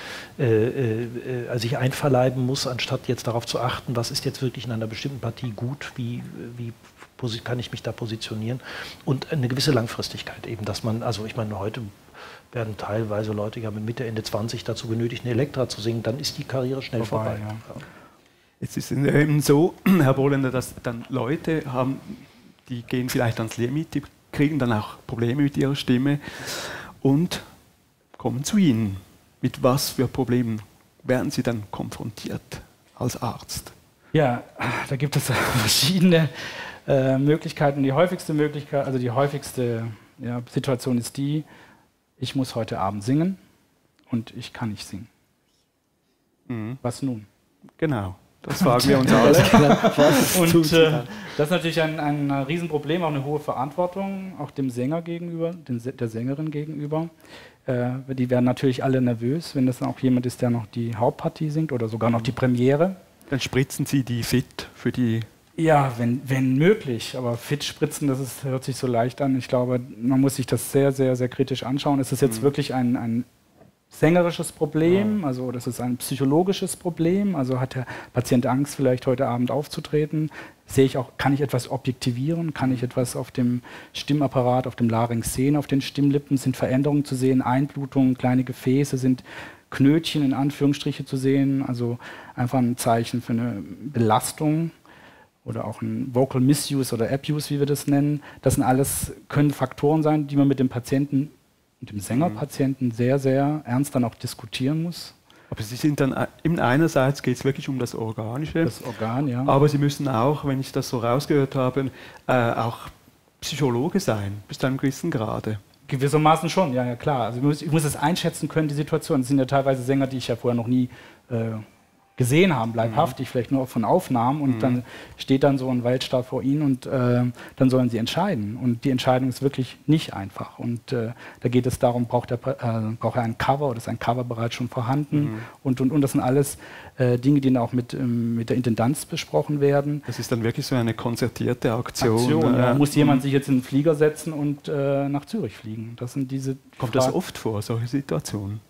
äh, äh, sich einverleiben muss, anstatt jetzt darauf zu achten, was ist jetzt wirklich in einer bestimmten Partie gut, wie, wie kann ich mich da positionieren, und eine gewisse Langfristigkeit eben, dass man, also ich meine, heute werden teilweise Leute ja mit Mitte, Ende zwanzig dazu genötigt, eine Elektra zu singen, dann ist die Karriere schnell vorbei. vorbei. Ja. Jetzt ist es eben so, Herr Bolender, dass dann Leute haben, die gehen vielleicht ans Limit, die kriegen dann auch Probleme mit ihrer Stimme und kommen zu Ihnen. Mit was für Problemen werden Sie dann konfrontiert als Arzt? Ja, da gibt es verschiedene äh, Möglichkeiten. Die häufigste Möglichkeit, also die häufigste ja, Situation ist die, ich muss heute Abend singen und ich kann nicht singen. Mhm. Was nun? Genau, das fragen wir uns alle. Und äh, das ist natürlich ein, ein Riesenproblem, auch eine hohe Verantwortung, auch dem Sänger gegenüber, dem, der Sängerin gegenüber. Äh, die werden natürlich alle nervös, wenn das auch jemand ist, der noch die Hauptpartie singt oder sogar noch die Premiere. Dann spritzen Sie die fit für die... Ja, wenn, wenn möglich, aber fit spritzen, das ist, hört sich so leicht an. Ich glaube, man muss sich das sehr, sehr, sehr kritisch anschauen. Ist das jetzt mhm. wirklich ein, ein sängerisches Problem, also oder ist es ein psychologisches Problem? Also hat der Patient Angst, vielleicht heute Abend aufzutreten? Sehe ich auch, kann ich etwas objektivieren? Kann ich etwas auf dem Stimmapparat, auf dem Larynx sehen, auf den Stimmlippen? Sind Veränderungen zu sehen, Einblutungen, kleine Gefäße, sind Knötchen in Anführungsstriche zu sehen? Also einfach ein Zeichen für eine Belastung oder auch ein Vocal Misuse oder Abuse, wie wir das nennen. Das sind alles, können Faktoren sein, die man mit dem Patienten und dem Sängerpatienten sehr, sehr ernst dann auch diskutieren muss. Aber Sie sind dann, einerseits geht es wirklich um das Organische, das Organ, ja. Aber Sie müssen auch, wenn ich das so rausgehört habe, äh, auch Psychologe sein, bis zu einem gewissen Grade. Gewissermaßen schon, ja, ja klar. Also ich muss, ich muss es einschätzen können, die Situation. Es sind ja teilweise Sänger, die ich ja vorher noch nie äh, gesehen haben, leibhaftig, mhm. vielleicht nur von Aufnahmen und mhm. dann steht dann so ein Waldstab vor ihnen und äh, dann sollen sie entscheiden und die Entscheidung ist wirklich nicht einfach und äh, da geht es darum, braucht er, äh, braucht er ein Cover oder ist ein Cover bereits schon vorhanden mhm. und, und, und das sind alles äh, Dinge, die dann auch mit, ähm, mit der Intendanz besprochen werden. Das ist dann wirklich so eine konzertierte Aktion. Aktion äh, ja. Muss jemand sich jetzt in den Flieger setzen und äh, nach Zürich fliegen? Das sind diese Kommt Fragen. Das oft vor, solche Situationen?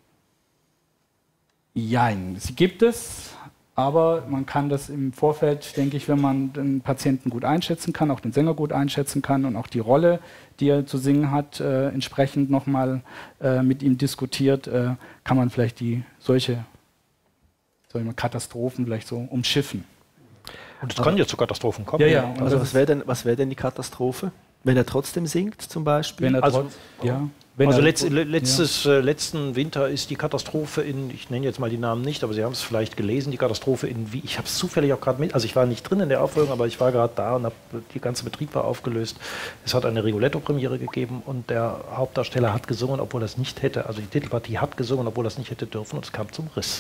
Jein, sie gibt es, aber man kann das im Vorfeld, denke ich, wenn man den Patienten gut einschätzen kann, auch den Sänger gut einschätzen kann und auch die Rolle, die er zu singen hat, äh, entsprechend nochmal äh, mit ihm diskutiert, äh, kann man vielleicht die solche, solche Katastrophen vielleicht so umschiffen. Und es kann ja zu Katastrophen kommen. Ja, ja. Also was wäre denn, was wär denn die Katastrophe? Wenn er trotzdem singt zum Beispiel? Wenn er also, trotz, ja. Wenn also letzt, letztes, ja. äh, letzten Winter ist die Katastrophe in, ich nenne jetzt mal die Namen nicht, aber Sie haben es vielleicht gelesen, die Katastrophe in Wien. Ich habe es zufällig auch gerade mit, also ich war nicht drin in der Aufführung, aber ich war gerade da und hab, der ganze Betrieb war aufgelöst. Es hat eine Rigoletto-Premiere gegeben und der Hauptdarsteller hat gesungen, obwohl er es nicht hätte. Also die Titelpartie hat gesungen, obwohl er es nicht hätte dürfen und es kam zum Riss.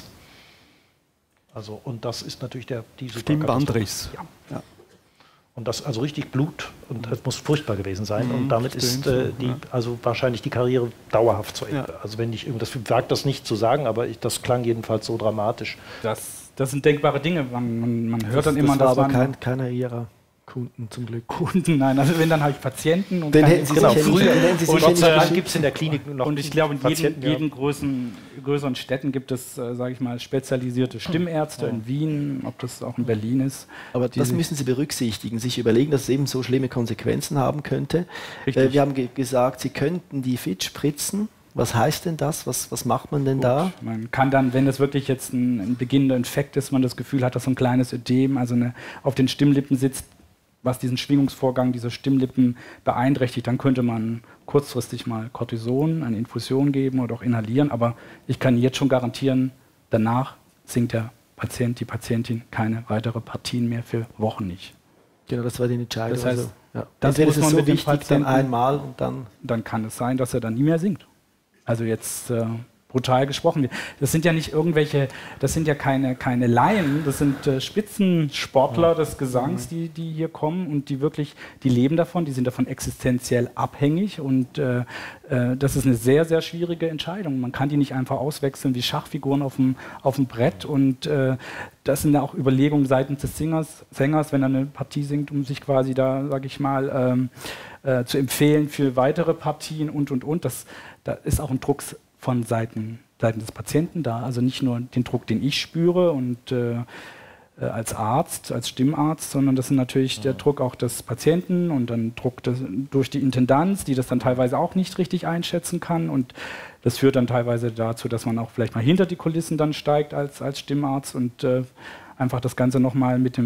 Also und das ist natürlich der die Stimmbandriss. Ja. Ja. Und das also richtig Blut und es muss furchtbar gewesen sein. Mhm, und damit ist äh, die, also wahrscheinlich die Karriere dauerhaft zu Ende. Ja. Also wenn ich das wagt das nicht zu sagen, aber ich, das klang jedenfalls so dramatisch. Das, das sind denkbare Dinge. Man, man, man hört das, dann immer, das war aber kein, keiner ihrer Kunden zum Glück. Kunden, nein, also wenn dann habe ich Patienten und den hätten Sie genau, sicher früher. Nicht, und Gott sei Dank gibt es in der Klinik noch und ich glaube, in Patienten, jedem, jedem größeren, größeren Städten gibt es, äh, sage ich mal, spezialisierte Stimmärzte, ja. in Wien, ob das auch in Berlin ist. Aber das müssen Sie berücksichtigen, sich überlegen, dass es eben so schlimme Konsequenzen haben könnte. Äh, wir haben ge gesagt, Sie könnten die fit spritzen. Was heißt denn das? Was, was macht man denn Gut, da? Man kann dann, wenn das wirklich jetzt ein, ein beginnender Infekt ist, man das Gefühl hat, dass so ein kleines Ödem, also eine, auf den Stimmlippen sitzt, was diesen Schwingungsvorgang dieser Stimmlippen beeinträchtigt, dann könnte man kurzfristig mal Cortison, eine Infusion geben oder auch inhalieren. Aber ich kann jetzt schon garantieren, danach singt der Patient, die Patientin keine weitere Partien mehr für Wochen nicht. Genau, das war die Entscheidung. Das heißt, also, ja. das muss man so mit dem wichtig, Patienten, dann einmal und dann... Dann kann es sein, dass er dann nie mehr singt. Also jetzt... Äh, brutal gesprochen. Das sind ja nicht irgendwelche, das sind ja keine, keine Laien, das sind äh, Spitzensportler ja. des Gesangs, die, die hier kommen und die wirklich, die leben davon, die sind davon existenziell abhängig und äh, äh, das ist eine sehr, sehr schwierige Entscheidung. Man kann die nicht einfach auswechseln wie Schachfiguren auf dem, auf dem Brett und äh, das sind auch Überlegungen seitens des Singers, Sängers, wenn er eine Partie singt, um sich quasi da, sage ich mal, ähm, äh, zu empfehlen für weitere Partien und, und, und. Das, da ist auch ein Druck von Seiten, Seiten des Patienten da, also nicht nur den Druck, den ich spüre und äh, als Arzt, als Stimmarzt, sondern das ist natürlich der Druck auch des Patienten und dann Druck des, durch die Intendanz, die das dann teilweise auch nicht richtig einschätzen kann und das führt dann teilweise dazu, dass man auch vielleicht mal hinter die Kulissen dann steigt als, als Stimmarzt und äh, einfach das Ganze nochmal mit dem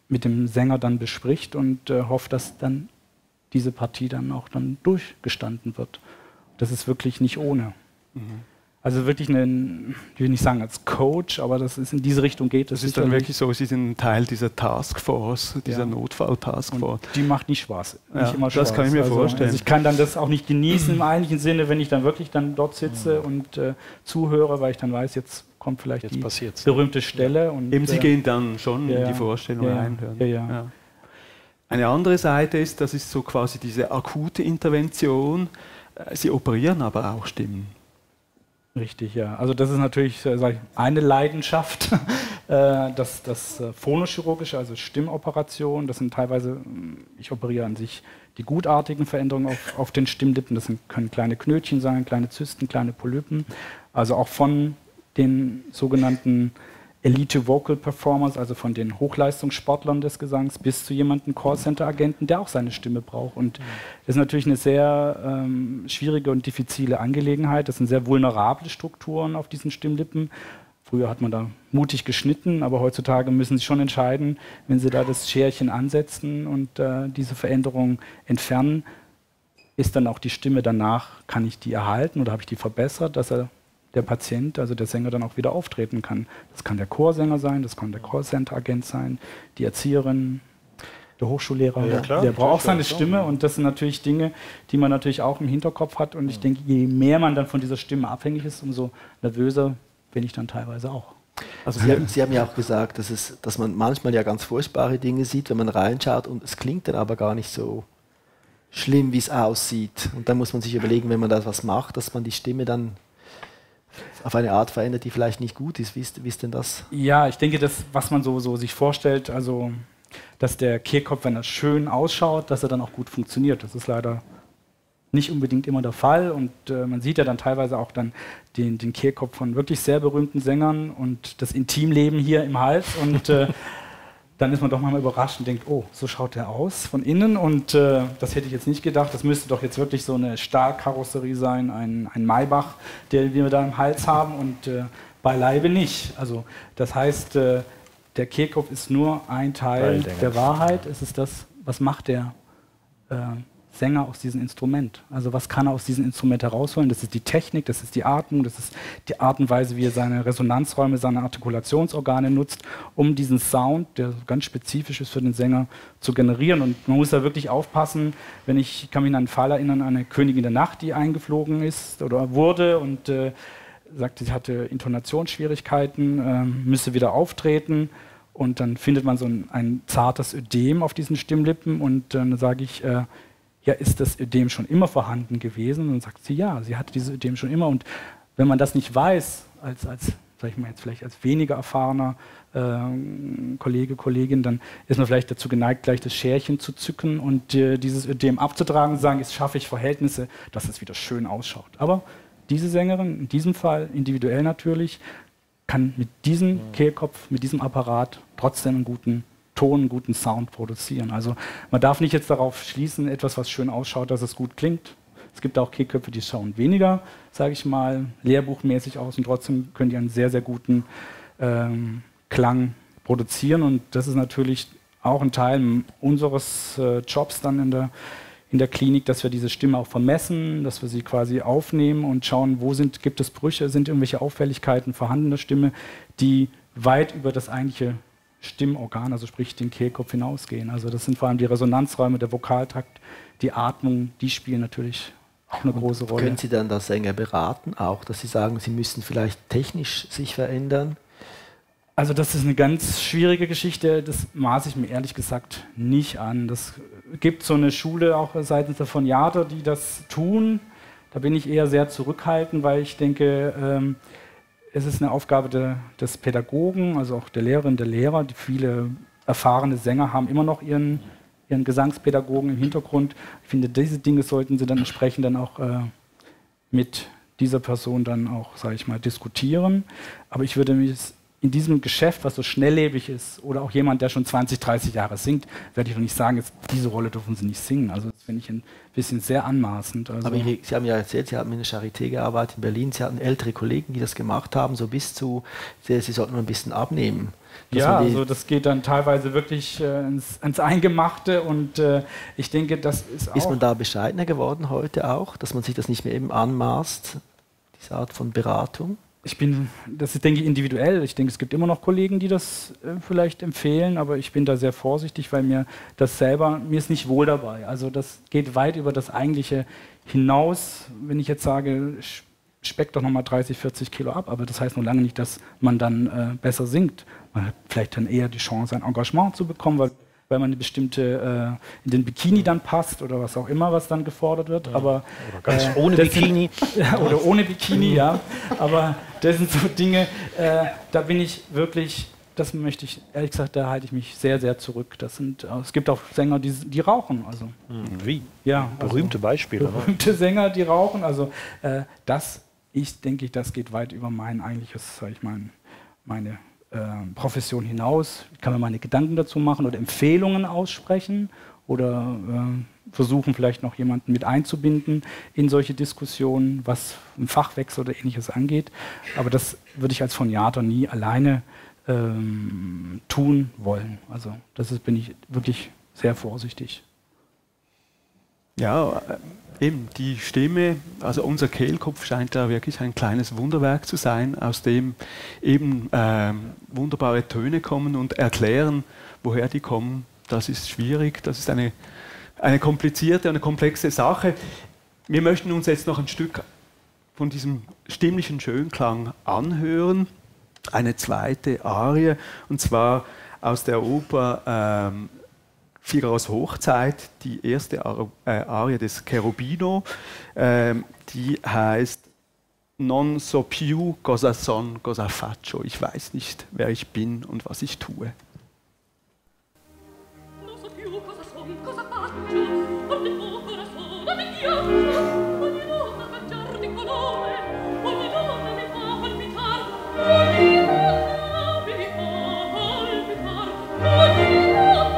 mit dem Sänger dann bespricht und äh, hofft, dass dann diese Partie dann auch dann durchgestanden wird. Das ist wirklich nicht ohne. Mhm. Also wirklich ein, ich will nicht sagen als Coach, aber dass es in diese Richtung geht. Das, das ist dann wirklich so, Sie sind Teil dieser Taskforce, dieser ja. Notfall-Taskforce. Die macht nicht Spaß. Nicht ja, immer Spaß. Das kann ich mir also, vorstellen. Also ich kann dann das auch nicht genießen im eigentlichen Sinne, wenn ich dann wirklich dann dort sitze mhm. und äh, zuhöre, weil ich dann weiß, jetzt kommt vielleicht jetzt die passiert's. berühmte Stelle. Und, Eben, Sie äh, gehen dann schon ja, in die Vorstellung ja, rein. Ja, ja. Ja. Eine andere Seite ist, das ist so quasi diese akute Intervention. Sie operieren aber auch Stimmen. Richtig, ja. Also das ist natürlich sag ich, eine Leidenschaft, äh, das, das äh, phonochirurgische, also Stimmoperation. Das sind teilweise, ich operiere an sich die gutartigen Veränderungen auf, auf den Stimmlippen. Das sind, können kleine Knötchen sein, kleine Zysten, kleine Polypen. Also auch von den sogenannten Elite Vocal Performers, also von den Hochleistungssportlern des Gesangs, bis zu jemandem Callcenter-Agenten, der auch seine Stimme braucht. Und das ist natürlich eine sehr ähm, schwierige und diffizile Angelegenheit. Das sind sehr vulnerable Strukturen auf diesen Stimmlippen. Früher hat man da mutig geschnitten, aber heutzutage müssen Sie schon entscheiden, wenn Sie da das Scherchen ansetzen und äh, diese Veränderung entfernen, ist dann auch die Stimme danach, kann ich die erhalten oder habe ich die verbessert, dass er der Patient, also der Sänger, dann auch wieder auftreten kann. Das kann der Chorsänger sein, das kann der Callcenter-Agent sein, die Erzieherin, der Hochschullehrer, ja, klar, der braucht auch seine Stimme und das sind natürlich Dinge, die man natürlich auch im Hinterkopf hat und ich denke, je mehr man dann von dieser Stimme abhängig ist, umso nervöser bin ich dann teilweise auch. Also Sie, haben, Sie haben ja auch gesagt, dass, es, dass man manchmal ja ganz furchtbare Dinge sieht, wenn man reinschaut und es klingt dann aber gar nicht so schlimm, wie es aussieht. Und dann muss man sich überlegen, wenn man da was macht, dass man die Stimme dann auf eine Art verändert, die vielleicht nicht gut ist. Wie ist, wie ist denn das? Ja, ich denke, das, was man so, so sich vorstellt, also dass der Kehlkopf, wenn er schön ausschaut, dass er dann auch gut funktioniert. Das ist leider nicht unbedingt immer der Fall und äh, man sieht ja dann teilweise auch dann den, den Kehlkopf von wirklich sehr berühmten Sängern und das Intimleben hier im Hals und äh, dann ist man doch manchmal überrascht und denkt, oh, so schaut der aus von innen und äh, das hätte ich jetzt nicht gedacht. Das müsste doch jetzt wirklich so eine Stahlkarosserie sein, ein, ein Maybach, den wir da im Hals haben und äh, beileibe nicht. Also das heißt, äh, der Kehlkopf ist nur ein Teil der Wahrheit. Es ist das, was macht der äh, Sänger aus diesem Instrument? Also was kann er aus diesem Instrument herausholen? Das ist die Technik, das ist die Atmung, das ist die Art und Weise, wie er seine Resonanzräume, seine Artikulationsorgane nutzt, um diesen Sound, der ganz spezifisch ist für den Sänger, zu generieren. Und man muss da wirklich aufpassen, wenn ich, ich kann mich an einen Fall erinnern, eine Königin der Nacht, die eingeflogen ist oder wurde und äh, sagte, sie hatte Intonationsschwierigkeiten, äh, müsste wieder auftreten. Und dann findet man so ein, ein zartes Ödem auf diesen Stimmlippen und äh, dann sage ich, äh, ja, ist das Ödem schon immer vorhanden gewesen? Und dann sagt sie, ja, sie hatte dieses Ödem schon immer. Und wenn man das nicht weiß, als, als sag ich mal jetzt vielleicht als weniger erfahrener äh, Kollege, Kollegin, dann ist man vielleicht dazu geneigt, gleich das Scherchen zu zücken und äh, dieses Ödem abzutragen und sagen, jetzt schaffe ich Verhältnisse, dass es wieder schön ausschaut. Aber diese Sängerin, in diesem Fall individuell natürlich, kann mit diesem Kehlkopf, mit diesem Apparat trotzdem einen guten Ton, einen guten Sound produzieren. Also man darf nicht jetzt darauf schließen, etwas, was schön ausschaut, dass es gut klingt. Es gibt auch Kehlköpfe, die schauen weniger, sage ich mal, lehrbuchmäßig aus und trotzdem können die einen sehr, sehr guten ähm, Klang produzieren und das ist natürlich auch ein Teil unseres äh, Jobs dann in der, in der Klinik, dass wir diese Stimme auch vermessen, dass wir sie quasi aufnehmen und schauen, wo sind, gibt es Brüche, sind irgendwelche Auffälligkeiten vorhanden in der Stimme, die weit über das eigentliche Stimmorgan, also sprich den Kehlkopf hinausgehen. Also das sind vor allem die Resonanzräume, der Vokaltakt, die Atmung, die spielen natürlich auch eine große Rolle. Können Sie dann das Sänger beraten, auch, dass Sie sagen, Sie müssen vielleicht technisch sich verändern? Also das ist eine ganz schwierige Geschichte, das maße ich mir ehrlich gesagt nicht an. Das gibt so eine Schule auch seitens der von Jader, die das tun. Da bin ich eher sehr zurückhaltend, weil ich denke, ähm, es ist eine Aufgabe de, des Pädagogen, also auch der Lehrerin, der Lehrer. Die viele erfahrene Sänger haben immer noch ihren, ihren Gesangspädagogen im Hintergrund. Ich finde, diese Dinge sollten sie dann entsprechend dann auch äh, mit dieser Person dann auch, sage ich mal, diskutieren. Aber ich würde mich in diesem Geschäft, was so schnelllebig ist, oder auch jemand, der schon zwanzig, dreißig Jahre singt, werde ich doch nicht sagen, jetzt, diese Rolle dürfen Sie nicht singen. Also das finde ich ein bisschen sehr anmaßend. Also Aber Sie haben ja erzählt, Sie haben in der Charité gearbeitet in Berlin, Sie hatten ältere Kollegen, die das gemacht haben, so bis zu, Sie, Sie sollten nur ein bisschen abnehmen. Ja, also das geht dann teilweise wirklich äh, ins, ins Eingemachte und äh, ich denke, das ist auch... Ist man da bescheidener geworden heute auch, dass man sich das nicht mehr eben anmaßt, diese Art von Beratung? Ich bin, das ist, denke ich, individuell. Ich denke, es gibt immer noch Kollegen, die das äh, vielleicht empfehlen, aber ich bin da sehr vorsichtig, weil mir das selber, mir ist nicht wohl dabei. Also das geht weit über das Eigentliche hinaus. Wenn ich jetzt sage, speck doch nochmal dreißig, vierzig Kilo ab, aber das heißt noch lange nicht, dass man dann äh, besser singt. Man hat vielleicht dann eher die Chance, ein Engagement zu bekommen, weil, weil man eine bestimmte, äh, in den Bikini dann passt oder was auch immer, was dann gefordert wird. Ja. Aber, oder ganz äh, ohne Bikini. Sind, ja, oder ohne Bikini, ja. Aber das sind so Dinge, äh, da bin ich wirklich, das möchte ich, ehrlich gesagt, da halte ich mich sehr, sehr zurück. Das sind, äh, es gibt auch Sänger, die, die rauchen. Also. Wie? Ja, berühmte also, Beispiele. Berühmte ne? Sänger, die rauchen. Also äh, das, ich denke, das geht weit über mein eigentliches, sag ich mal, meine Profession hinaus. Ich kann mir meine Gedanken dazu machen oder Empfehlungen aussprechen oder äh, versuchen, vielleicht noch jemanden mit einzubinden in solche Diskussionen, was einen Fachwechsel oder Ähnliches angeht. Aber das würde ich als Phoniater nie alleine ähm, tun wollen. Also das ist, bin ich wirklich sehr vorsichtig. Ja, eben die Stimme, also unser Kehlkopf scheint da wirklich ein kleines Wunderwerk zu sein, aus dem eben ähm, wunderbare Töne kommen und erklären, woher die kommen. Das ist schwierig, das ist eine, eine komplizierte, eine komplexe Sache. Wir möchten uns jetzt noch ein Stück von diesem stimmlichen Schönklang anhören, eine zweite Arie, und zwar aus der Oper ähm, Figaros Hochzeit, die erste Ar äh, Arie des Cherubino, ähm, die heißt Non so più cosa son, cosa faccio. Ich weiß nicht, wer ich bin und was ich tue. Non so più cosa son, cosa faccio, ogni tuo corazon mi piace, ogni donna cambiar di colore, ogni donna mi fa palpitar, ogni donna mi fa palpitar, ogni donna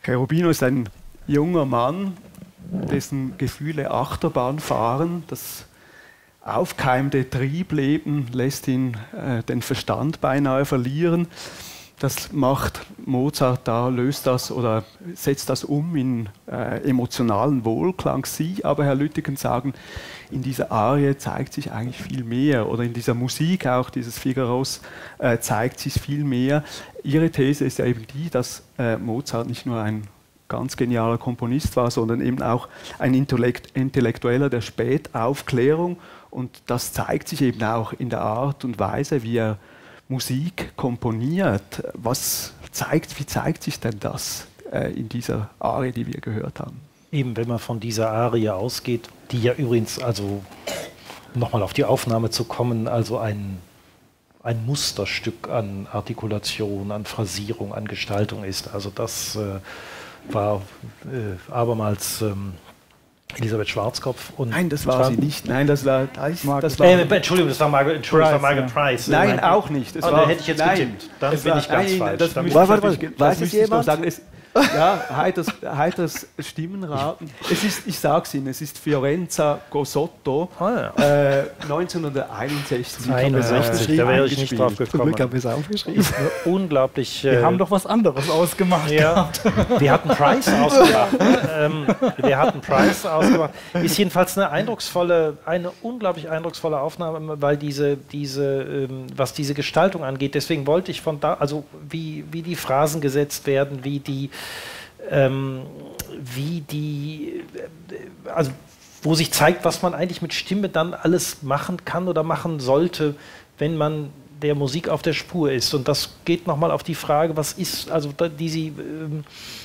Cherubino ist ein junger Mann, dessen Gefühle Achterbahn fahren. Das aufkeimende Triebleben lässt ihn äh, den Verstand beinahe verlieren. Das macht Mozart da, löst das oder setzt das um in äh, emotionalen Wohlklang. Sie aber, Herr Lüttigen, sagen, in dieser Arie zeigt sich eigentlich viel mehr oder in dieser Musik auch dieses Figaros äh, zeigt sich viel mehr. Ihre These ist ja eben die, dass äh, Mozart nicht nur ein ganz genialer Komponist war, sondern eben auch ein Intellekt Intellektueller der Spätaufklärung, und das zeigt sich eben auch in der Art und Weise, wie er Musik komponiert. Was zeigt, wie zeigt sich denn das äh, in dieser Arie, die wir gehört haben? Eben, wenn man von dieser Arie ausgeht, die ja übrigens, also um nochmal auf die Aufnahme zu kommen, also ein, ein Musterstück an Artikulation, an Phrasierung, an Gestaltung ist. Also das äh, war äh, abermals ähm, Elisabeth Schwarzkopf. Und Nein, das war sie nicht. Nein, das war... Das, das war äh, Entschuldigung, das war Margaret, Entschuldigung, das war Margaret ja. Price. Nein, auch nicht. Das oh, war, da hätte ich jetzt nein, getippt. Dann es bin war, ich ganz nein, falsch. Das Dann müsste warte, warte, das weiß es müsste ich noch jemand? sagen. Es, ja, heiters, heiters Stimmenraten. Es ist, ich sage es Ihnen, es ist Fiorenza Gossotto, Oh, ja. äh, neunzehnhunderteinundsechzig. einundsechzig, äh, da wäre ich nicht eingespielt. drauf Zum gekommen. Glück habe ich es aufgeschrieben. Unglaublich. Wir äh, haben doch was anderes ausgemacht. Ja, wir hatten Price ausgemacht. Ne? Ähm, wir hatten Price ausgemacht. Ist jedenfalls eine eindrucksvolle, eine unglaublich eindrucksvolle Aufnahme, weil diese, diese, ähm, was diese Gestaltung angeht. Deswegen wollte ich von da, also wie, wie die Phrasen gesetzt werden, wie die, ähm, wie die, äh, also wo sich zeigt, was man eigentlich mit Stimme dann alles machen kann oder machen sollte, wenn man der Musik auf der Spur ist. Und das geht nochmal auf die Frage, was ist, also die Sie ähm,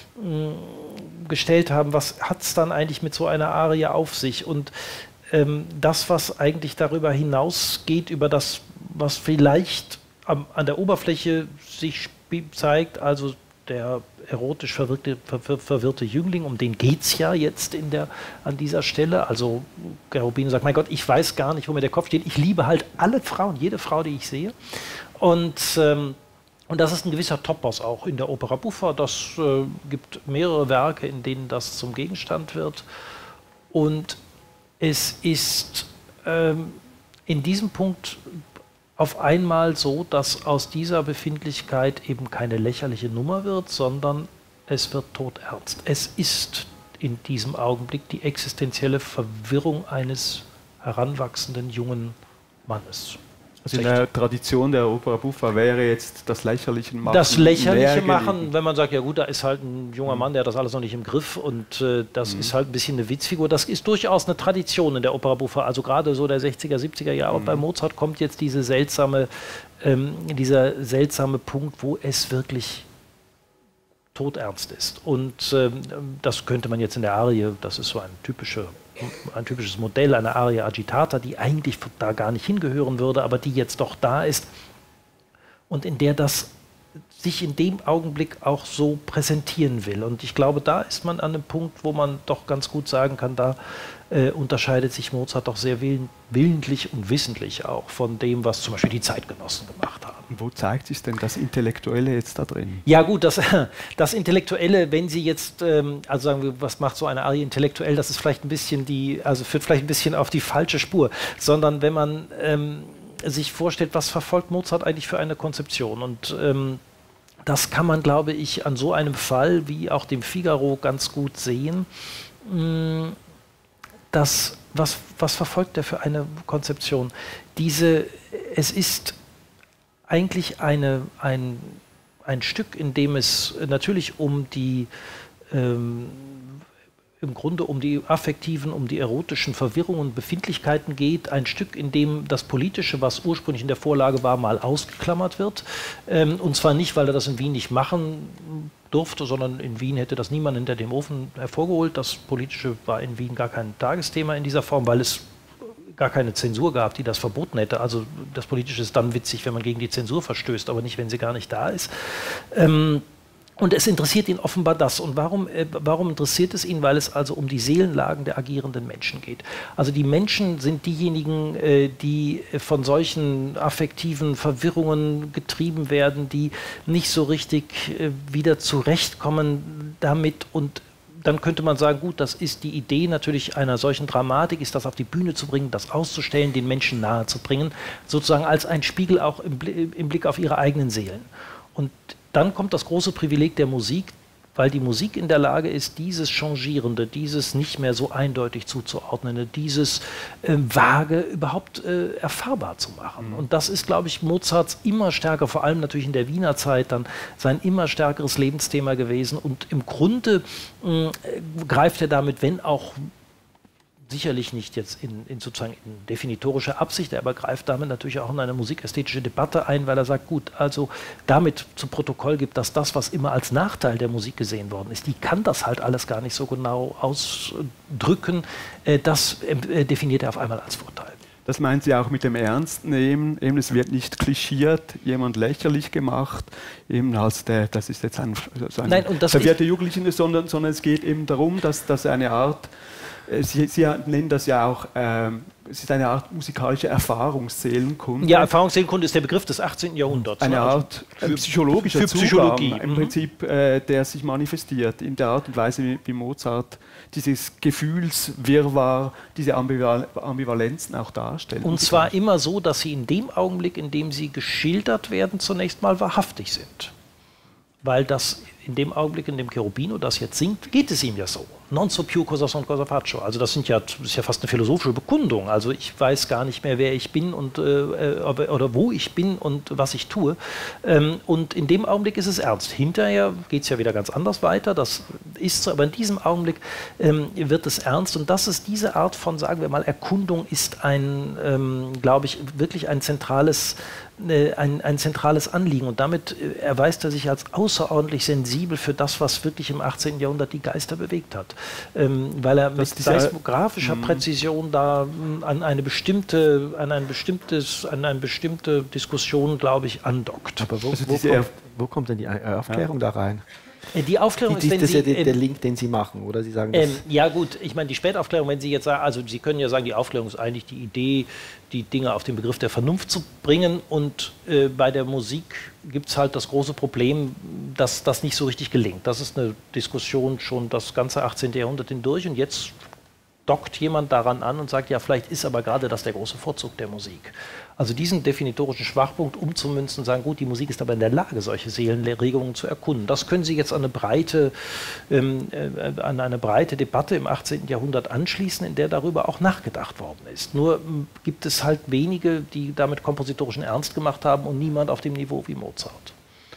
gestellt haben, was hat es dann eigentlich mit so einer Arie auf sich? Und ähm, das, was eigentlich darüber hinausgeht, über das, was vielleicht am, an der Oberfläche sich zeigt, also der erotisch verwirrte, ver, verwirrte Jüngling, um den geht es ja jetzt in der, an dieser Stelle. Also Cherubino sagt, mein Gott, ich weiß gar nicht, wo mir der Kopf steht. Ich liebe halt alle Frauen, jede Frau, die ich sehe. Und, ähm, und das ist ein gewisser Topos auch in der Opera Buffa. Das äh, gibt mehrere Werke, in denen das zum Gegenstand wird. Und es ist ähm, in diesem Punkt auf einmal so, dass aus dieser Befindlichkeit eben keine lächerliche Nummer wird, sondern es wird todernst. Es ist in diesem Augenblick die existenzielle Verwirrung eines heranwachsenden jungen Mannes. Also in der Tradition der Opera Buffa wäre jetzt das lächerliche Machen. Das lächerliche näher Machen, gelegen. wenn man sagt, ja gut, da ist halt ein junger Mann, der hat das alles noch nicht im Griff und äh, das mhm. ist halt ein bisschen eine Witzfigur. Das ist durchaus eine Tradition in der Opera Buffa. Also gerade so der sechziger, siebziger Jahre. Mhm. Bei Mozart kommt jetzt diese seltsame, ähm, dieser seltsame Punkt, wo es wirklich todernst ist. Und ähm, das könnte man jetzt in der Arie, das ist so ein typischer ein typisches Modell, eine Aria agitata, die eigentlich da gar nicht hingehören würde, aber die jetzt doch da ist und in der das sich in dem Augenblick auch so präsentieren will. Und ich glaube, da ist man an einem Punkt, wo man doch ganz gut sagen kann, da äh, unterscheidet sich Mozart doch sehr willen, willentlich und wissentlich auch von dem, was zum Beispiel die Zeitgenossen gemacht haben. Wo zeigt sich denn das Intellektuelle jetzt da drin? Ja gut, das, das Intellektuelle, wenn Sie jetzt, ähm, also sagen wir, was macht so eine Arie intellektuell, das ist vielleicht ein bisschen die, also führt vielleicht ein bisschen auf die falsche Spur, sondern wenn man ähm, sich vorstellt, was verfolgt Mozart eigentlich für eine Konzeption und ähm, das kann man, glaube ich, an so einem Fall wie auch dem Figaro ganz gut sehen. Das, was, was verfolgt er für eine Konzeption? Diese, es ist eigentlich eine, ein, ein Stück, in dem es natürlich um die, ähm, im Grunde um die affektiven, um die erotischen Verwirrungen und Befindlichkeiten geht. Ein Stück, in dem das Politische, was ursprünglich in der Vorlage war, mal ausgeklammert wird. Ähm, und zwar nicht, weil er das in Wien nicht machen durfte, sondern in Wien hätte das niemand hinter dem Ofen hervorgeholt. Das Politische war in Wien gar kein Tagesthema in dieser Form, weil es gar keine Zensur gab, die das verboten hätte. Also das Politische ist dann witzig, wenn man gegen die Zensur verstößt, aber nicht, wenn sie gar nicht da ist. Ähm, Und es interessiert ihn offenbar das. Und warum, äh, warum interessiert es ihn? Weil es also um die Seelenlagen der agierenden Menschen geht. Also die Menschen sind diejenigen, äh, die von solchen affektiven Verwirrungen getrieben werden, die nicht so richtig äh, wieder zurechtkommen damit und dann könnte man sagen, gut, das ist die Idee natürlich einer solchen Dramatik, ist das auf die Bühne zu bringen, das auszustellen, den Menschen nahe zu bringen, sozusagen als ein Spiegel auch im, im Blick auf ihre eigenen Seelen. Und dann kommt das große Privileg der Musik, weil die Musik in der Lage ist, dieses Changierende, dieses nicht mehr so eindeutig zuzuordnende, dieses äh, Vage überhaupt äh, erfahrbar zu machen. Mhm. Und das ist, glaube ich, Mozarts immer stärker, vor allem natürlich in der Wiener Zeit, dann sein immer stärkeres Lebensthema gewesen. Und im Grunde äh, greift er damit, wenn auch sicherlich nicht jetzt in, in sozusagen in definitorischer Absicht, er aber greift damit natürlich auch in eine musikästhetische Debatte ein, weil er sagt, gut, also damit zu Protokoll gibt, dass das, was immer als Nachteil der Musik gesehen worden ist, die kann das halt alles gar nicht so genau ausdrücken, äh, das äh, definiert er auf einmal als Vorteil. Das meint sie auch mit dem Ernstnehmen, eben es wird nicht klischiert, jemand lächerlich gemacht, eben als der, das ist jetzt ein, so ein Nein, und das verwirrte Jugendliche, sondern, sondern es geht eben darum, dass, dass eine Art, Sie, Sie nennen das ja auch, ähm, es ist eine Art musikalische Erfahrungsseelenkunde. Ja, Erfahrungsseelenkunde ist der Begriff des achtzehnten Jahrhunderts. Eine ne? Art also für, psychologischer für Psychologie. Zugang, im mhm. Prinzip, äh, der sich manifestiert in der Art und Weise, wie, wie Mozart dieses Gefühlswirrwarr, diese Ambival Ambivalenzen auch darstellt. Und zwar immer so, dass sie in dem Augenblick, in dem sie geschildert werden, zunächst mal wahrhaftig sind. Weil das in dem Augenblick, in dem Cherubino das jetzt singt, geht es ihm ja so. Non so più cosa son cosa faccio. Also das, sind ja, das ist ja fast eine philosophische Bekundung. Also ich weiß gar nicht mehr, wer ich bin und, äh, oder wo ich bin und was ich tue. Ähm, und in dem Augenblick ist es ernst. Hinterher geht es ja wieder ganz anders weiter. Das ist so, aber in diesem Augenblick ähm, wird es ernst. Und das ist diese Art von, sagen wir mal, Erkundung ist ein, ähm, glaube ich, wirklich ein zentrales Ein, ein zentrales Anliegen und damit äh, erweist er sich als außerordentlich sensibel für das, was wirklich im achtzehnten Jahrhundert die Geister bewegt hat. Ähm, weil er das mit seismografischer Präzision da m, an eine bestimmte, an ein bestimmtes, an eine bestimmte Diskussion, glaube ich, andockt. Aber wo, also wo, kommt, wo kommt denn die Aufklärung ja. da rein? Die Aufklärung die, die, ist, wenn das Sie, ist ja der, der ähm, Link, den Sie machen, oder? Sie sagen das ähm, ja gut, ich meine die Spätaufklärung, wenn Sie jetzt sagen, also Sie können ja sagen, die Aufklärung ist eigentlich die Idee, die Dinge auf den Begriff der Vernunft zu bringen und äh, bei der Musik gibt es halt das große Problem, dass das nicht so richtig gelingt. Das ist eine Diskussion schon das ganze achtzehnte Jahrhundert hindurch und jetzt dockt jemand daran an und sagt, ja, vielleicht ist aber gerade das der große Vorzug der Musik. Also diesen definitorischen Schwachpunkt umzumünzen und sagen, gut, die Musik ist aber in der Lage, solche Seelenregungen zu erkunden. Das können Sie jetzt an eine breite, ähm, äh, an eine breite Debatte im achtzehnten Jahrhundert anschließen, in der darüber auch nachgedacht worden ist. Nur m, gibt es halt wenige, die damit kompositorischen Ernst gemacht haben und niemand auf dem Niveau wie Mozart.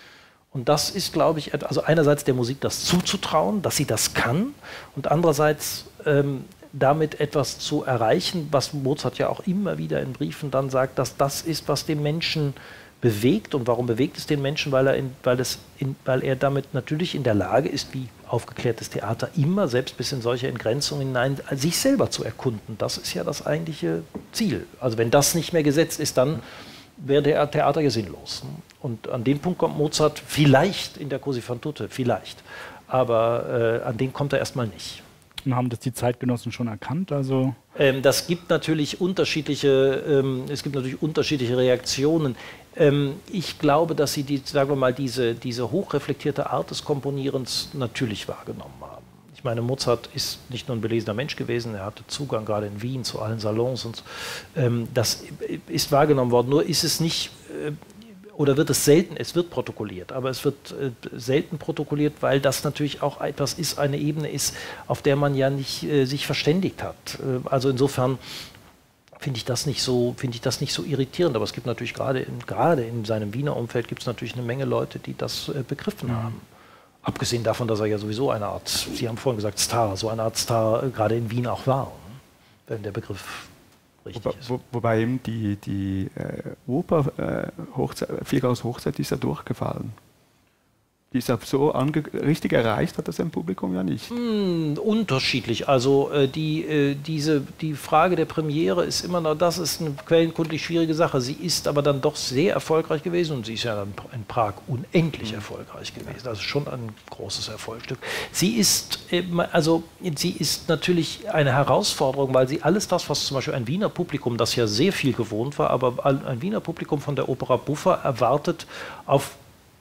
Und das ist, glaube ich, also einerseits der Musik das zuzutrauen, dass sie das kann und andererseits ähm, damit etwas zu erreichen, was Mozart ja auch immer wieder in Briefen dann sagt, dass das ist, was den Menschen bewegt. Und warum bewegt es den Menschen? Weil er, in, weil es in, weil er damit natürlich in der Lage ist, wie aufgeklärtes Theater immer, selbst bis in solche Entgrenzungen hinein, sich selber zu erkunden. Das ist ja das eigentliche Ziel. Also wenn das nicht mehr gesetzt ist, dann wäre der Theater ja sinnlos. Und an den Punkt kommt Mozart vielleicht in der Così fan tutte, vielleicht. Aber äh, an den kommt er erstmal nicht. Und haben das die Zeitgenossen schon erkannt? Also ähm, das gibt natürlich unterschiedliche, ähm, es gibt natürlich unterschiedliche Reaktionen. Ähm, ich glaube, dass sie die, sagen wir mal, diese, diese hochreflektierte Art des Komponierens natürlich wahrgenommen haben. Ich meine, Mozart ist nicht nur ein belesener Mensch gewesen, er hatte Zugang gerade in Wien zu allen Salons und ähm, das ist wahrgenommen worden. Nur ist es nicht äh, oder wird es selten, es wird protokolliert, aber es wird äh, selten protokolliert, weil das natürlich auch etwas ist, eine Ebene ist, auf der man ja nicht äh, sich verständigt hat. Äh, also insofern finde ich das nicht so, finde ich das nicht so irritierend, aber es gibt natürlich gerade in, gerade in seinem Wiener Umfeld gibt es natürlich eine Menge Leute, die das äh, begriffen mhm. haben. Abgesehen davon, dass er ja sowieso eine Art, Sie haben vorhin gesagt Star, so eine Art Star äh, gerade in Wien auch war, ne? Wenn der Begriff richtig Wobei, ist. wo, wobei eben die, die äh, Oper äh, Hochzeit, Figaros Hochzeit ist ja durchgefallen. Die ist ja so richtig erreicht, hat das ein Publikum ja nicht. Mm, unterschiedlich. Also äh, die, äh, diese, die Frage der Premiere ist immer noch, das ist eine quellenkundlich schwierige Sache. Sie ist aber dann doch sehr erfolgreich gewesen und sie ist ja dann in Prag unendlich mhm. erfolgreich gewesen. Also schon ein großes Erfolgsstück. Sie ist, äh, also, sie ist natürlich eine Herausforderung, weil sie alles das, was zum Beispiel ein Wiener Publikum, das ja sehr viel gewohnt war, aber ein Wiener Publikum von der Opera Buffa erwartet auf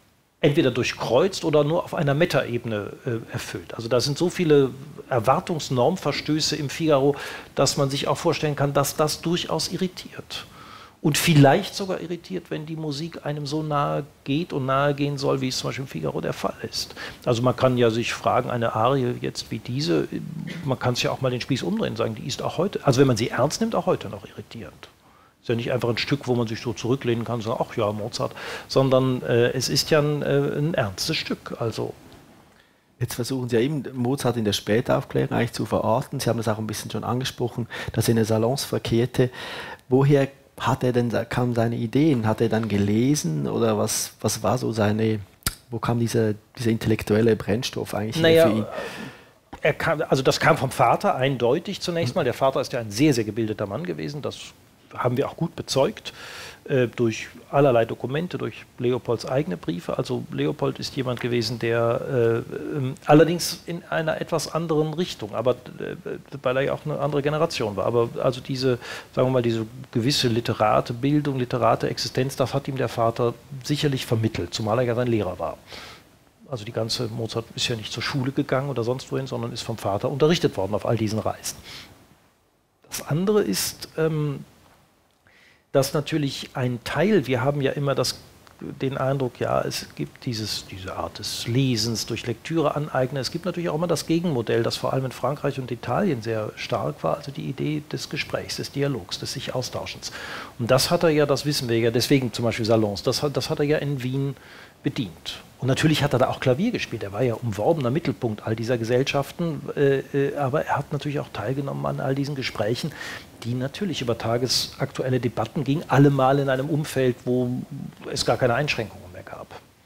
entweder durchkreuzt oder nur auf einer Metaebene äh, erfüllt. Also da sind so viele Erwartungsnormverstöße im Figaro, dass man sich auch vorstellen kann, dass das durchaus irritiert. Und vielleicht sogar irritiert, wenn die Musik einem so nahe geht und nahe gehen soll, wie es zum Beispiel im Figaro der Fall ist. Also man kann ja sich fragen, eine Arie jetzt wie diese, man kann es ja auch mal den Spieß umdrehen und sagen, die ist auch heute, also wenn man sie ernst nimmt, auch heute noch irritierend. Ist ja nicht einfach ein Stück, wo man sich so zurücklehnen kann und sagen, ach ja, Mozart, sondern äh, es ist ja ein, äh, ein ernstes Stück. Also jetzt versuchen Sie ja eben Mozart in der Spätaufklärung eigentlich zu verorten. Sie haben das auch ein bisschen schon angesprochen, dass er in den Salons verkehrte. Woher hat er denn, kamen seine Ideen? Hat er dann gelesen oder was, was war so seine, wo kam dieser, dieser intellektuelle Brennstoff eigentlich naja, für ihn? Er kam, also das kam vom Vater eindeutig zunächst mal. Der Vater ist ja ein sehr, sehr gebildeter Mann gewesen. Das haben wir auch gut bezeugt äh, durch allerlei Dokumente, durch Leopolds eigene Briefe. Also Leopold ist jemand gewesen, der äh, äh, allerdings in einer etwas anderen Richtung, aber äh, weil er ja auch eine andere Generation war. Aber also diese, sagen wir mal, diese gewisse literate Bildung, literate Existenz, das hat ihm der Vater sicherlich vermittelt, zumal er ja sein Lehrer war. Also die ganze Mozart ist ja nicht zur Schule gegangen oder sonst wohin, sondern ist vom Vater unterrichtet worden auf all diesen Reisen. Das andere ist, ähm, dass natürlich ein Teil, wir haben ja immer das, den Eindruck, ja, es gibt dieses, diese Art des Lesens durch Lektüre aneignen. Es gibt natürlich auch immer das Gegenmodell, das vor allem in Frankreich und Italien sehr stark war, also die Idee des Gesprächs, des Dialogs, des sich Austauschens. Und das hat er ja, das wissen wir ja, deswegen zum Beispiel Salons, das hat, das hat er ja in Wien bedient. Und natürlich hat er da auch Klavier gespielt, er war ja umworbener Mittelpunkt all dieser Gesellschaften, äh, äh, aber er hat natürlich auch teilgenommen an all diesen Gesprächen, die natürlich über tagesaktuelle Debatten gingen, allemal in einem Umfeld, wo es gar keine Einschränkungen mehr gab.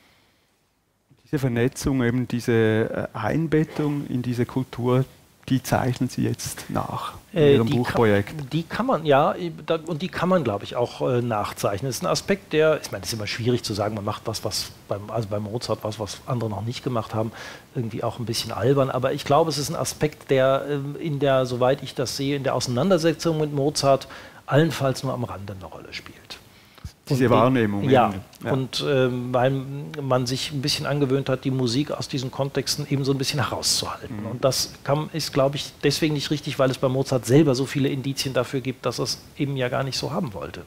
Diese Vernetzung, eben diese Einbettung in diese Kultur, die zeichnen Sie jetzt nach in äh, Ihrem die Buchprojekt? Kann, die kann man, ja, da, und die kann man, glaube ich, auch äh, nachzeichnen. Das ist ein Aspekt, der, ich meine, es ist immer schwierig zu sagen, man macht was, was beim, also bei Mozart was, was andere noch nicht gemacht haben, irgendwie auch ein bisschen albern, aber ich glaube, es ist ein Aspekt, der äh, in der, soweit ich das sehe, in der Auseinandersetzung mit Mozart allenfalls nur am Rande eine Rolle spielt. Diese und Wahrnehmung. Ja, ja. und äh, weil man sich ein bisschen angewöhnt hat, die Musik aus diesen Kontexten eben so ein bisschen herauszuhalten. Mhm. Und das kann, ist, glaube ich, deswegen nicht richtig, weil es bei Mozart selber so viele Indizien dafür gibt, dass er es eben ja gar nicht so haben wollte.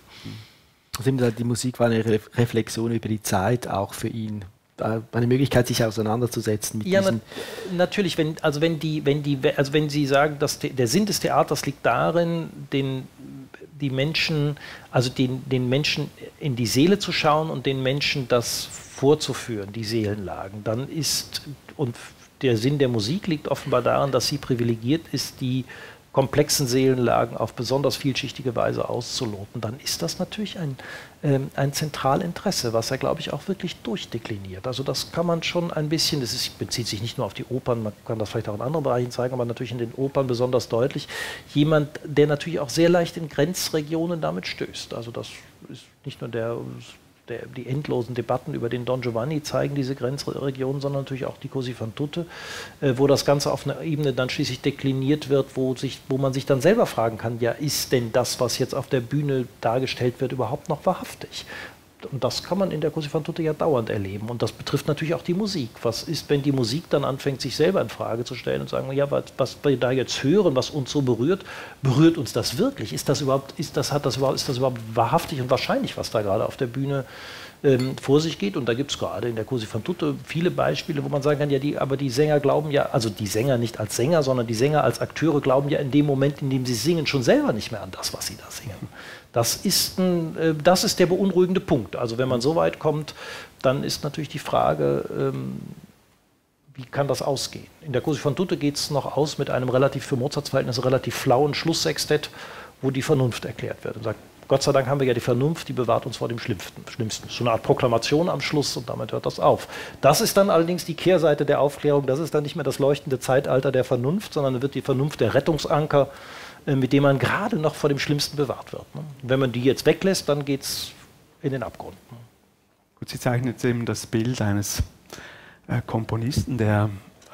Also die Musik war eine Re Reflexion über die Zeit auch für ihn. Eine Möglichkeit, sich auseinanderzusetzen mit ja, diesen... Na, natürlich, wenn, also, wenn die, wenn die, also wenn Sie sagen, dass der Sinn des Theaters liegt darin, den die Menschen, also den, den Menschen in die Seele zu schauen und den Menschen das vorzuführen, die Seelenlagen, dann ist, und der Sinn der Musik liegt offenbar daran, dass sie privilegiert ist, die komplexen Seelenlagen auf besonders vielschichtige Weise auszuloten, dann ist das natürlich ein, ähm, ein Zentralinteresse, was er, glaube ich, auch wirklich durchdekliniert. Also das kann man schon ein bisschen, das ist, bezieht sich nicht nur auf die Opern, man kann das vielleicht auch in anderen Bereichen zeigen, aber natürlich in den Opern besonders deutlich, jemand, der natürlich auch sehr leicht in Grenzregionen damit stößt. Also das ist nicht nur der... Der, die endlosen Debatten über den Don Giovanni zeigen diese Grenzregionen, sondern natürlich auch die Così fan tutte, äh, wo das Ganze auf einer Ebene dann schließlich dekliniert wird, wo, sich, wo man sich dann selber fragen kann, ja, ist denn das, was jetzt auf der Bühne dargestellt wird, überhaupt noch wahrhaftig? Und das kann man in der Così fan tutte ja dauernd erleben. Und das betrifft natürlich auch die Musik. Was ist, wenn die Musik dann anfängt, sich selber in Frage zu stellen und sagen, ja, was, was wir da jetzt hören, was uns so berührt, berührt uns das wirklich? Ist das überhaupt, ist das, hat das überhaupt, ist das überhaupt wahrhaftig und wahrscheinlich, was da gerade auf der Bühne ähm, vor sich geht? Und da gibt es gerade in der Così fan tutte viele Beispiele, wo man sagen kann, ja, die, aber die Sänger glauben ja, also die Sänger nicht als Sänger, sondern die Sänger als Akteure glauben ja in dem Moment, in dem sie singen, schon selber nicht mehr an das, was sie da singen. Das ist, ein, äh, das ist der beunruhigende Punkt. Also wenn man so weit kommt, dann ist natürlich die Frage, ähm, wie kann das ausgehen? In der Così fan tutte geht es noch aus mit einem relativ, für Mozarts Verhältnisse relativ flauen Schlusssextett, wo die Vernunft erklärt wird und sagt, Gott sei Dank haben wir ja die Vernunft, die bewahrt uns vor dem Schlimmsten. Schlimmsten. So eine Art Proklamation am Schluss und damit hört das auf. Das ist dann allerdings die Kehrseite der Aufklärung, das ist dann nicht mehr das leuchtende Zeitalter der Vernunft, sondern dann wird die Vernunft der Rettungsanker, mit dem man gerade noch vor dem Schlimmsten bewahrt wird. Wenn man die jetzt weglässt, dann geht es in den Abgrund. Gut, Sie zeichnen jetzt eben das Bild eines äh, Komponisten, der äh,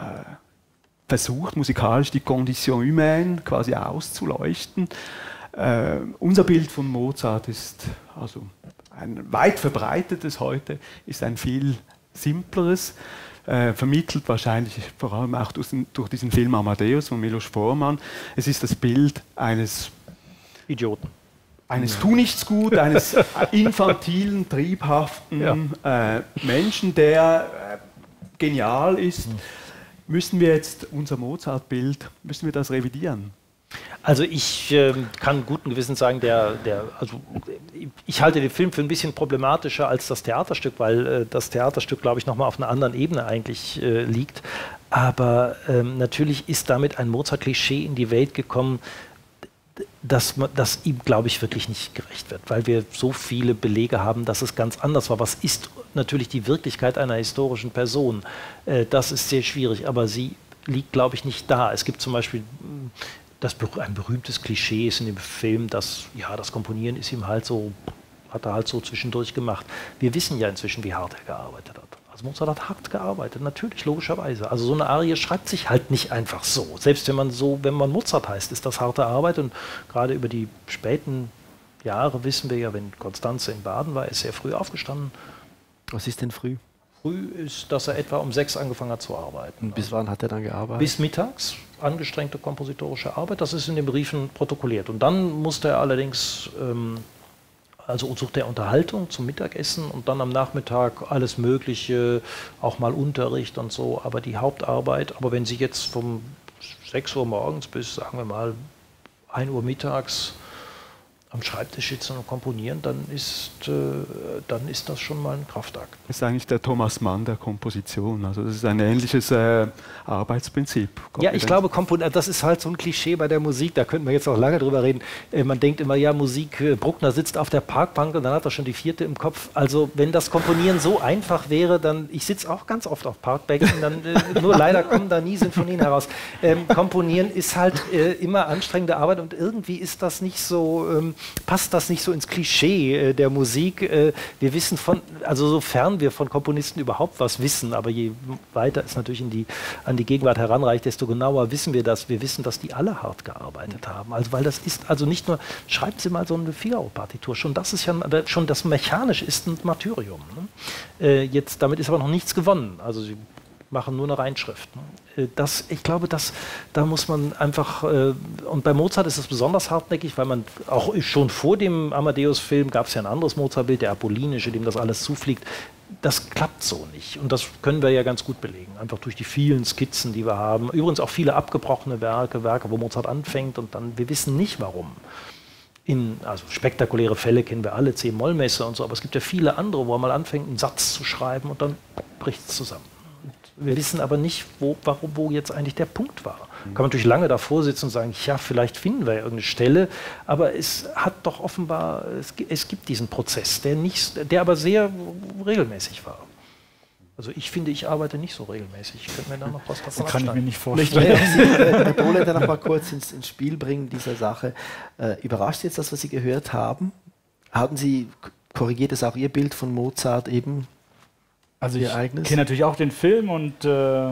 versucht, musikalisch die Condition humaine quasi auszuleuchten. Äh, unser Bild von Mozart ist also ein weit verbreitetes heute, ist ein viel Simpleres, äh, vermittelt wahrscheinlich vor allem auch durch, durch diesen Film Amadeus von Milos Forman. Es ist das Bild eines Idioten. Eines Tu-Nichts-Gut, eines infantilen, triebhaften ja. äh, Menschen, der äh, genial ist. Mhm. Müssen wir jetzt unser Mozart-Bild, müssen wir das revidieren? Also ich äh, kann guten Gewissens sagen, der, der, also ich halte den Film für ein bisschen problematischer als das Theaterstück, weil äh, das Theaterstück, glaube ich, nochmal auf einer anderen Ebene eigentlich äh, liegt. Aber ähm, natürlich ist damit ein Mozart-Klischee in die Welt gekommen, dass, dass ihm, glaube ich, wirklich nicht gerecht wird, weil wir so viele Belege haben, dass es ganz anders war. Was ist natürlich die Wirklichkeit einer historischen Person? Äh, das ist sehr schwierig, aber sie liegt, glaube ich, nicht da. Es gibt zum Beispiel das, ein berühmtes Klischee ist in dem Film, dass ja, das Komponieren ist ihm halt so, hat er halt so zwischendurch gemacht. Wir wissen ja inzwischen, wie hart er gearbeitet hat. Also Mozart hat hart gearbeitet, natürlich, logischerweise. Also so eine Arie schreibt sich halt nicht einfach so. Selbst wenn man so, wenn man Mozart heißt, ist das harte Arbeit. Und gerade über die späten Jahre wissen wir ja, wenn Constanze in Baden war, er ist sehr früh aufgestanden. Was ist denn früh? Früh ist, dass er etwa um sechs angefangen hat zu arbeiten. Und bis wann hat er dann gearbeitet? Bis mittags, angestrengte kompositorische Arbeit, das ist in den Briefen protokolliert. Und dann musste er allerdings, ähm, also suchte er Unterhaltung zum Mittagessen und dann am Nachmittag alles Mögliche, auch mal Unterricht und so, aber die Hauptarbeit, aber wenn Sie jetzt vom sechs Uhr morgens bis, sagen wir mal, ein Uhr mittags am Schreibtisch sitzen und komponieren, dann ist, äh, dann ist das schon mal ein Kraftakt. Das ist eigentlich der Thomas Mann der Komposition. Also das ist ein ähnliches äh, Arbeitsprinzip. Ja, ich glaube, Kompon- das ist halt so ein Klischee bei der Musik, da könnten wir jetzt auch lange drüber reden. Äh, man denkt immer, ja, Musik, äh, Bruckner sitzt auf der Parkbank und dann hat er schon die vierte im Kopf. Also wenn das Komponieren so einfach wäre, dann, ich sitze auch ganz oft auf Parkbänken, dann, äh, nur leider kommen da nie Sinfonien heraus. Ähm, Komponieren ist halt äh, immer anstrengende Arbeit und irgendwie ist das nicht so... Ähm, passt das nicht so ins Klischee äh, der Musik. Äh, wir wissen von, also sofern wir von Komponisten überhaupt was wissen, aber je weiter es natürlich in die, an die Gegenwart heranreicht, desto genauer wissen wir das. Wir wissen, dass die alle hart gearbeitet haben. Also weil das ist also nicht nur, schreiben Sie mal so eine Figaro-Partitur, schon das ist ja, schon das mechanisch ist ein Martyrium. Ne? Äh, jetzt, damit ist aber noch nichts gewonnen. Also Sie machen nur eine Reinschrift. Ne? Das, ich glaube, das, da muss man einfach, äh, und bei Mozart ist es besonders hartnäckig, weil man auch schon vor dem Amadeus-Film gab es ja ein anderes Mozart-Bild, der Apollinische, dem das alles zufliegt. Das klappt so nicht und das können wir ja ganz gut belegen, einfach durch die vielen Skizzen, die wir haben. Übrigens auch viele abgebrochene Werke, Werke, wo Mozart anfängt und dann, wir wissen nicht warum. In, also spektakuläre Fälle kennen wir alle, C-Moll-Messe und so, aber es gibt ja viele andere, wo man mal anfängt, einen Satz zu schreiben und dann bricht es zusammen. Wir wissen aber nicht, wo, warum, wo jetzt eigentlich der Punkt war. Mhm. Kann man natürlich lange davor sitzen und sagen, ja, vielleicht finden wir ja irgendeine Stelle, aber es hat doch offenbar, es, es gibt diesen Prozess, der, nicht, der aber sehr regelmäßig war. Also ich finde, ich arbeite nicht so regelmäßig. Ich könnte mir da noch was davon Das kann ich mir nicht vorstellen. Ich möchte die Dole dann noch mal kurz ins, ins Spiel bringen, dieser Sache. Äh, überrascht Sie jetzt das, was Sie gehört haben? Hatten Sie, korrigiert es auch Ihr Bild von Mozart eben? Also ich kenne natürlich auch den Film und äh,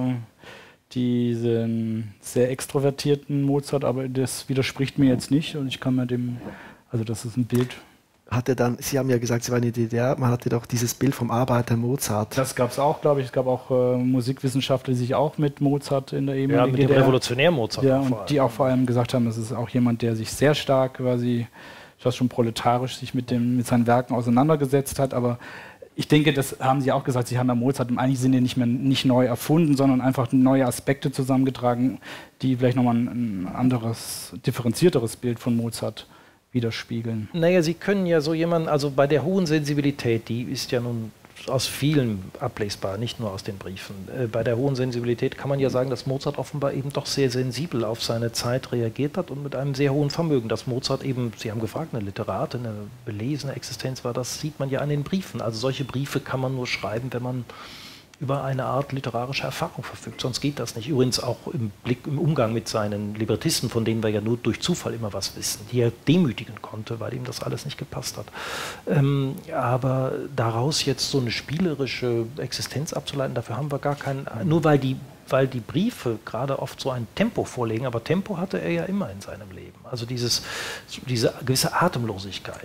diesen sehr extrovertierten Mozart, aber das widerspricht mir jetzt nicht und ich kann mir dem, also das ist ein Bild. Hat er dann, Sie haben ja gesagt, Sie waren in der D D R, man hatte doch dieses Bild vom Arbeiter Mozart. Das gab es auch, glaube ich. Es gab auch äh, Musikwissenschaftler, die sich auch mit Mozart in der ehemaligen ja, mit D D R... dem Revolutionär Mozart. Ja, und die auch vor allem gesagt haben, das ist auch jemand, der sich sehr stark quasi, fast schon proletarisch, sich mit, dem, mit seinen Werken auseinandergesetzt hat, aber ich denke, das haben Sie auch gesagt, Sie haben ja Mozart im eigentlichen Sinne nicht mehr nicht neu erfunden, sondern einfach neue Aspekte zusammengetragen, die vielleicht nochmal ein, ein anderes, differenzierteres Bild von Mozart widerspiegeln. Naja, Sie können ja so jemanden, also bei der hohen Sensibilität, die ist ja nun aus vielen ablesbar, nicht nur aus den Briefen. Äh, bei der hohen Sensibilität kann man ja sagen, dass Mozart offenbar eben doch sehr sensibel auf seine Zeit reagiert hat und mit einem sehr hohen Vermögen. Dass Mozart eben, Sie haben gefragt, eine Literate, eine belesene Existenz war, das sieht man ja an den Briefen. Also solche Briefe kann man nur schreiben, wenn man über eine Art literarische Erfahrung verfügt. Sonst geht das nicht. Übrigens auch im Blick, im Umgang mit seinen Librettisten, von denen wir ja nur durch Zufall immer was wissen, die er demütigen konnte, weil ihm das alles nicht gepasst hat. Ähm, aber daraus jetzt so eine spielerische Existenz abzuleiten, dafür haben wir gar keinen, nur weil die, weil die Briefe gerade oft so ein Tempo vorlegen, aber Tempo hatte er ja immer in seinem Leben. Also dieses, diese gewisse Atemlosigkeit.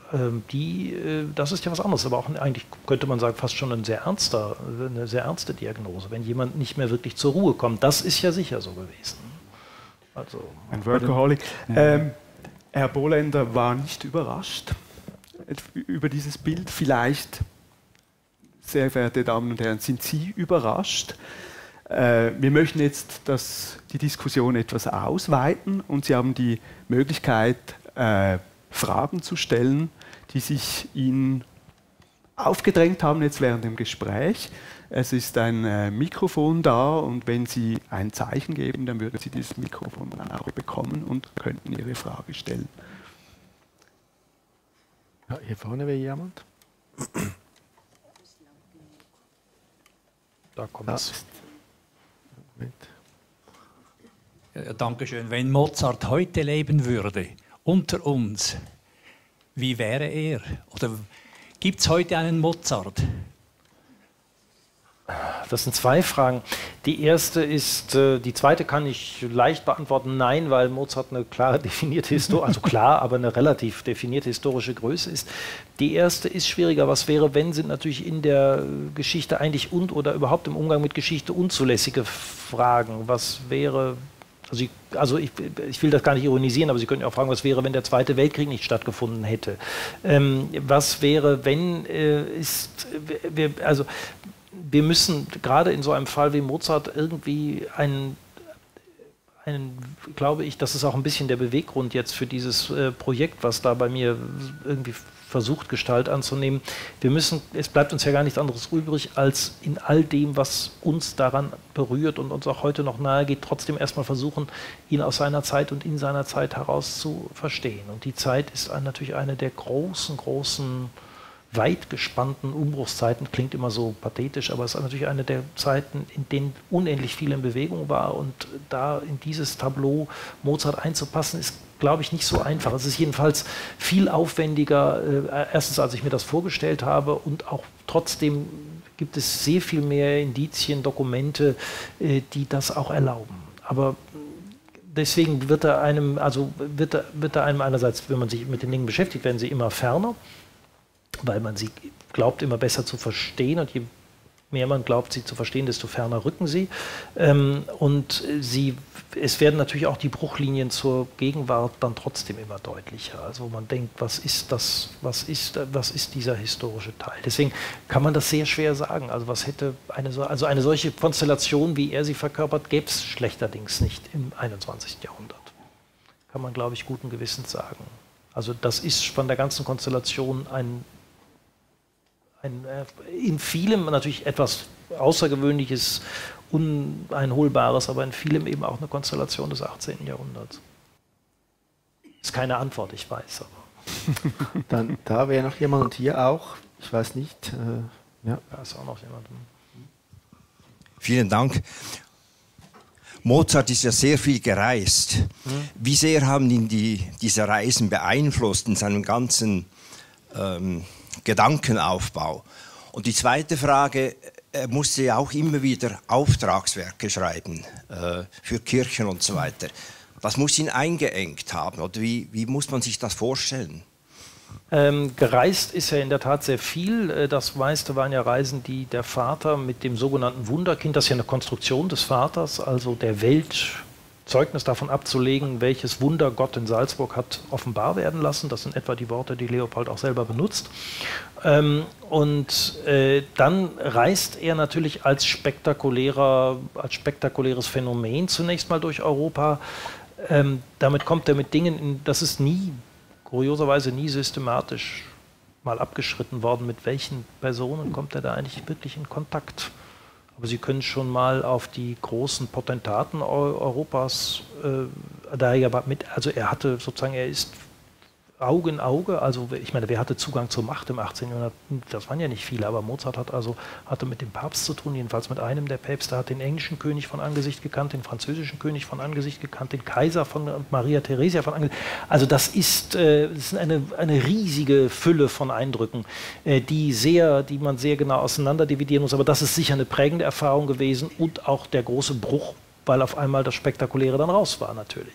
ähm, die, äh, das ist ja was anderes, aber auch eigentlich könnte man sagen, fast schon ein sehr ernster, eine sehr ernste Diagnose, wenn jemand nicht mehr wirklich zur Ruhe kommt. Das ist ja sicher so gewesen. Also, ein Workaholic. Ähm, Herr Bohländer war nicht überrascht über dieses Bild. Vielleicht, sehr verehrte Damen und Herren, sind Sie überrascht? Äh, wir möchten jetzt das, die Diskussion etwas ausweiten und Sie haben die Möglichkeit, äh, Fragen zu stellen, die sich Ihnen aufgedrängt haben jetzt während dem Gespräch. Es ist ein äh, Mikrofon da und wenn Sie ein Zeichen geben, dann würden Sie dieses Mikrofon dann auch bekommen und könnten Ihre Frage stellen. Ja, hier vorne wäre jemand. Da kommt es. Ja, danke schön. Wenn Mozart heute leben würde, unter uns, wie wäre er? Oder gibt es heute einen Mozart? Das sind zwei Fragen. Die erste ist, äh, die zweite kann ich leicht beantworten, nein, weil Mozart eine klar definierte Historie, also klar, aber eine relativ definierte historische Größe ist. Die erste ist schwieriger. Was wäre, wenn, sind natürlich in der Geschichte eigentlich und oder überhaupt im Umgang mit Geschichte unzulässige Fragen. Was wäre, also ich, also ich, ich will das gar nicht ironisieren, aber Sie könnten auch fragen, was wäre, wenn der Zweite Weltkrieg nicht stattgefunden hätte? Ähm, was wäre, wenn, äh, ist, wir, also wir müssen gerade in so einem Fall wie Mozart irgendwie einen, einen, glaube ich, das ist auch ein bisschen der Beweggrund jetzt für dieses äh, Projekt, was da bei mir irgendwie versucht, Gestalt anzunehmen. Wir müssen, es bleibt uns ja gar nichts anderes übrig, als in all dem, was uns daran berührt und uns auch heute noch nahe geht, trotzdem erstmal versuchen, ihn aus seiner Zeit und in seiner Zeit heraus zu verstehen. Und die Zeit ist ein, natürlich eine der großen, großen weit gespannten Umbruchszeiten, klingt immer so pathetisch, aber es ist natürlich eine der Zeiten, in denen unendlich viel in Bewegung war und da in dieses Tableau Mozart einzupassen, ist, glaube ich, nicht so einfach. Es ist jedenfalls viel aufwendiger, äh, erstens, als ich mir das vorgestellt habe und auch trotzdem gibt es sehr viel mehr Indizien, Dokumente, äh, die das auch erlauben. Aber deswegen wird er einem, also wird er, wird er einem einerseits, wenn man sich mit den Dingen beschäftigt, werden sie immer ferner, weil man sie glaubt, immer besser zu verstehen und je mehr man glaubt, sie zu verstehen, desto ferner rücken sie. Ähm, und sie, es werden natürlich auch die Bruchlinien zur Gegenwart dann trotzdem immer deutlicher. Also man denkt, was ist das, was ist, was ist dieser historische Teil? Deswegen kann man das sehr schwer sagen. Also was hätte eine, also eine solche Konstellation, wie er sie verkörpert, gäbe es schlechterdings nicht im einundzwanzigsten Jahrhundert. Kann man, glaube ich, guten Gewissens sagen. Also das ist von der ganzen Konstellation ein Ein, in vielem natürlich etwas Außergewöhnliches, Uneinholbares, aber in vielem eben auch eine Konstellation des achtzehnten Jahrhunderts. Ist keine Antwort, ich weiß. Aber. Dann, da wäre noch jemand und hier auch, ich weiß nicht. Äh, ja. Da ist auch noch jemand. Vielen Dank. Mozart ist ja sehr viel gereist. Hm. Wie sehr haben ihn die, diese Reisen beeinflusst in seinem ganzen ähm, Gedankenaufbau? Und die zweite Frage, er musste ja auch immer wieder Auftragswerke schreiben äh, für Kirchen und so weiter. Das muss ihn eingeengt haben, oder wie, wie muss man sich das vorstellen? Ähm, gereist ist er in der Tat sehr viel. Das meiste waren ja Reisen, die der Vater mit dem sogenannten Wunderkind, das ist ja eine Konstruktion des Vaters, also der Welt Zeugnis davon abzulegen, welches Wunder Gott in Salzburg hat offenbar werden lassen. Das sind etwa die Worte, die Leopold auch selber benutzt. Ähm, und äh, dann reist er natürlich als spektakulärer, als spektakuläres Phänomen zunächst mal durch Europa. Ähm, damit kommt er mit Dingen, in, das ist nie, kurioserweise nie systematisch mal abgeschritten worden, mit welchen Personen kommt er da eigentlich wirklich in Kontakt. Aber Sie können schon mal auf die großen Potentaten Europas, äh, da er mit, also er hatte sozusagen, er ist Auge in Auge, also ich meine, wer hatte Zugang zur Macht im achtzehnten Jahrhundert? Das waren ja nicht viele, aber Mozart hat also, hatte mit dem Papst zu tun, jedenfalls mit einem der Päpste, hat den englischen König von Angesicht gekannt, den französischen König von Angesicht gekannt, den Kaiser von Maria Theresia von Angesicht. Also das ist, äh, das ist eine, eine riesige Fülle von Eindrücken, äh, die, sehr, die man sehr genau auseinander dividieren muss, aber das ist sicher eine prägende Erfahrung gewesen und auch der große Bruch, weil auf einmal das Spektakuläre dann raus war natürlich.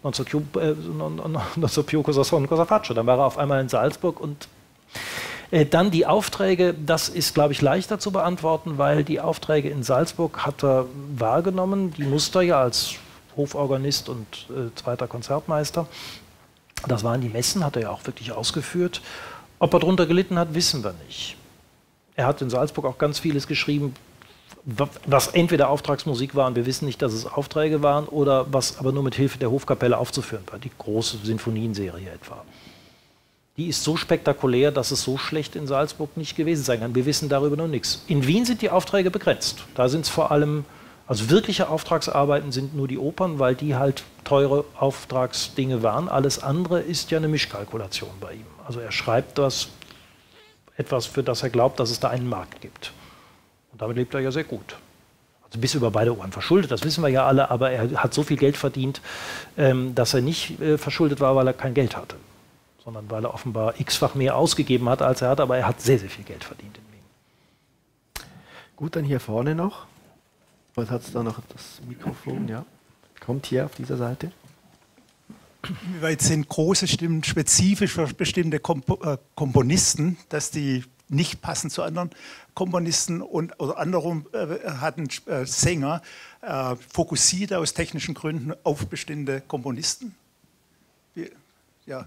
non so più, äh, non, non so più cosa son, cosa faccio. Dann war er auf einmal in Salzburg und äh, dann die Aufträge, das ist, glaube ich, leichter zu beantworten, weil die Aufträge in Salzburg hat er wahrgenommen, die musste er ja als Hoforganist und äh, zweiter Konzertmeister. Das waren die Messen, hat er ja auch wirklich ausgeführt. Ob er darunter gelitten hat, wissen wir nicht. Er hat in Salzburg auch ganz vieles geschrieben, was entweder Auftragsmusik war und wir wissen nicht, dass es Aufträge waren, oder was aber nur mit Hilfe der Hofkapelle aufzuführen war, die große Sinfonienserie etwa. Die ist so spektakulär, dass es so schlecht in Salzburg nicht gewesen sein kann. Wir wissen darüber noch nichts. In Wien sind die Aufträge begrenzt. Da sind es vor allem, also wirkliche Auftragsarbeiten sind nur die Opern, weil die halt teure Auftragsdinge waren. Alles andere ist ja eine Mischkalkulation bei ihm. Also er schreibt das, etwas, für das er glaubt, dass es da einen Markt gibt. Und damit lebt er ja sehr gut. Also bis über beide Ohren verschuldet, das wissen wir ja alle, aber er hat so viel Geld verdient, ähm, dass er nicht äh, verschuldet war, weil er kein Geld hatte, sondern weil er offenbar x-fach mehr ausgegeben hat, als er hat, aber er hat sehr, sehr viel Geld verdient in Wien. Gut, dann hier vorne noch. Was hat es da noch? Das Mikrofon, ja. Kommt hier auf dieser Seite. Inwieweit sind große Stimmen spezifisch für bestimmte Kompo äh, Komponisten, dass die nicht passen zu anderen Komponisten, und oder andersrum äh, hatten äh, Sänger äh, fokussiert aus technischen Gründen auf bestimmte Komponisten? Wie, ja.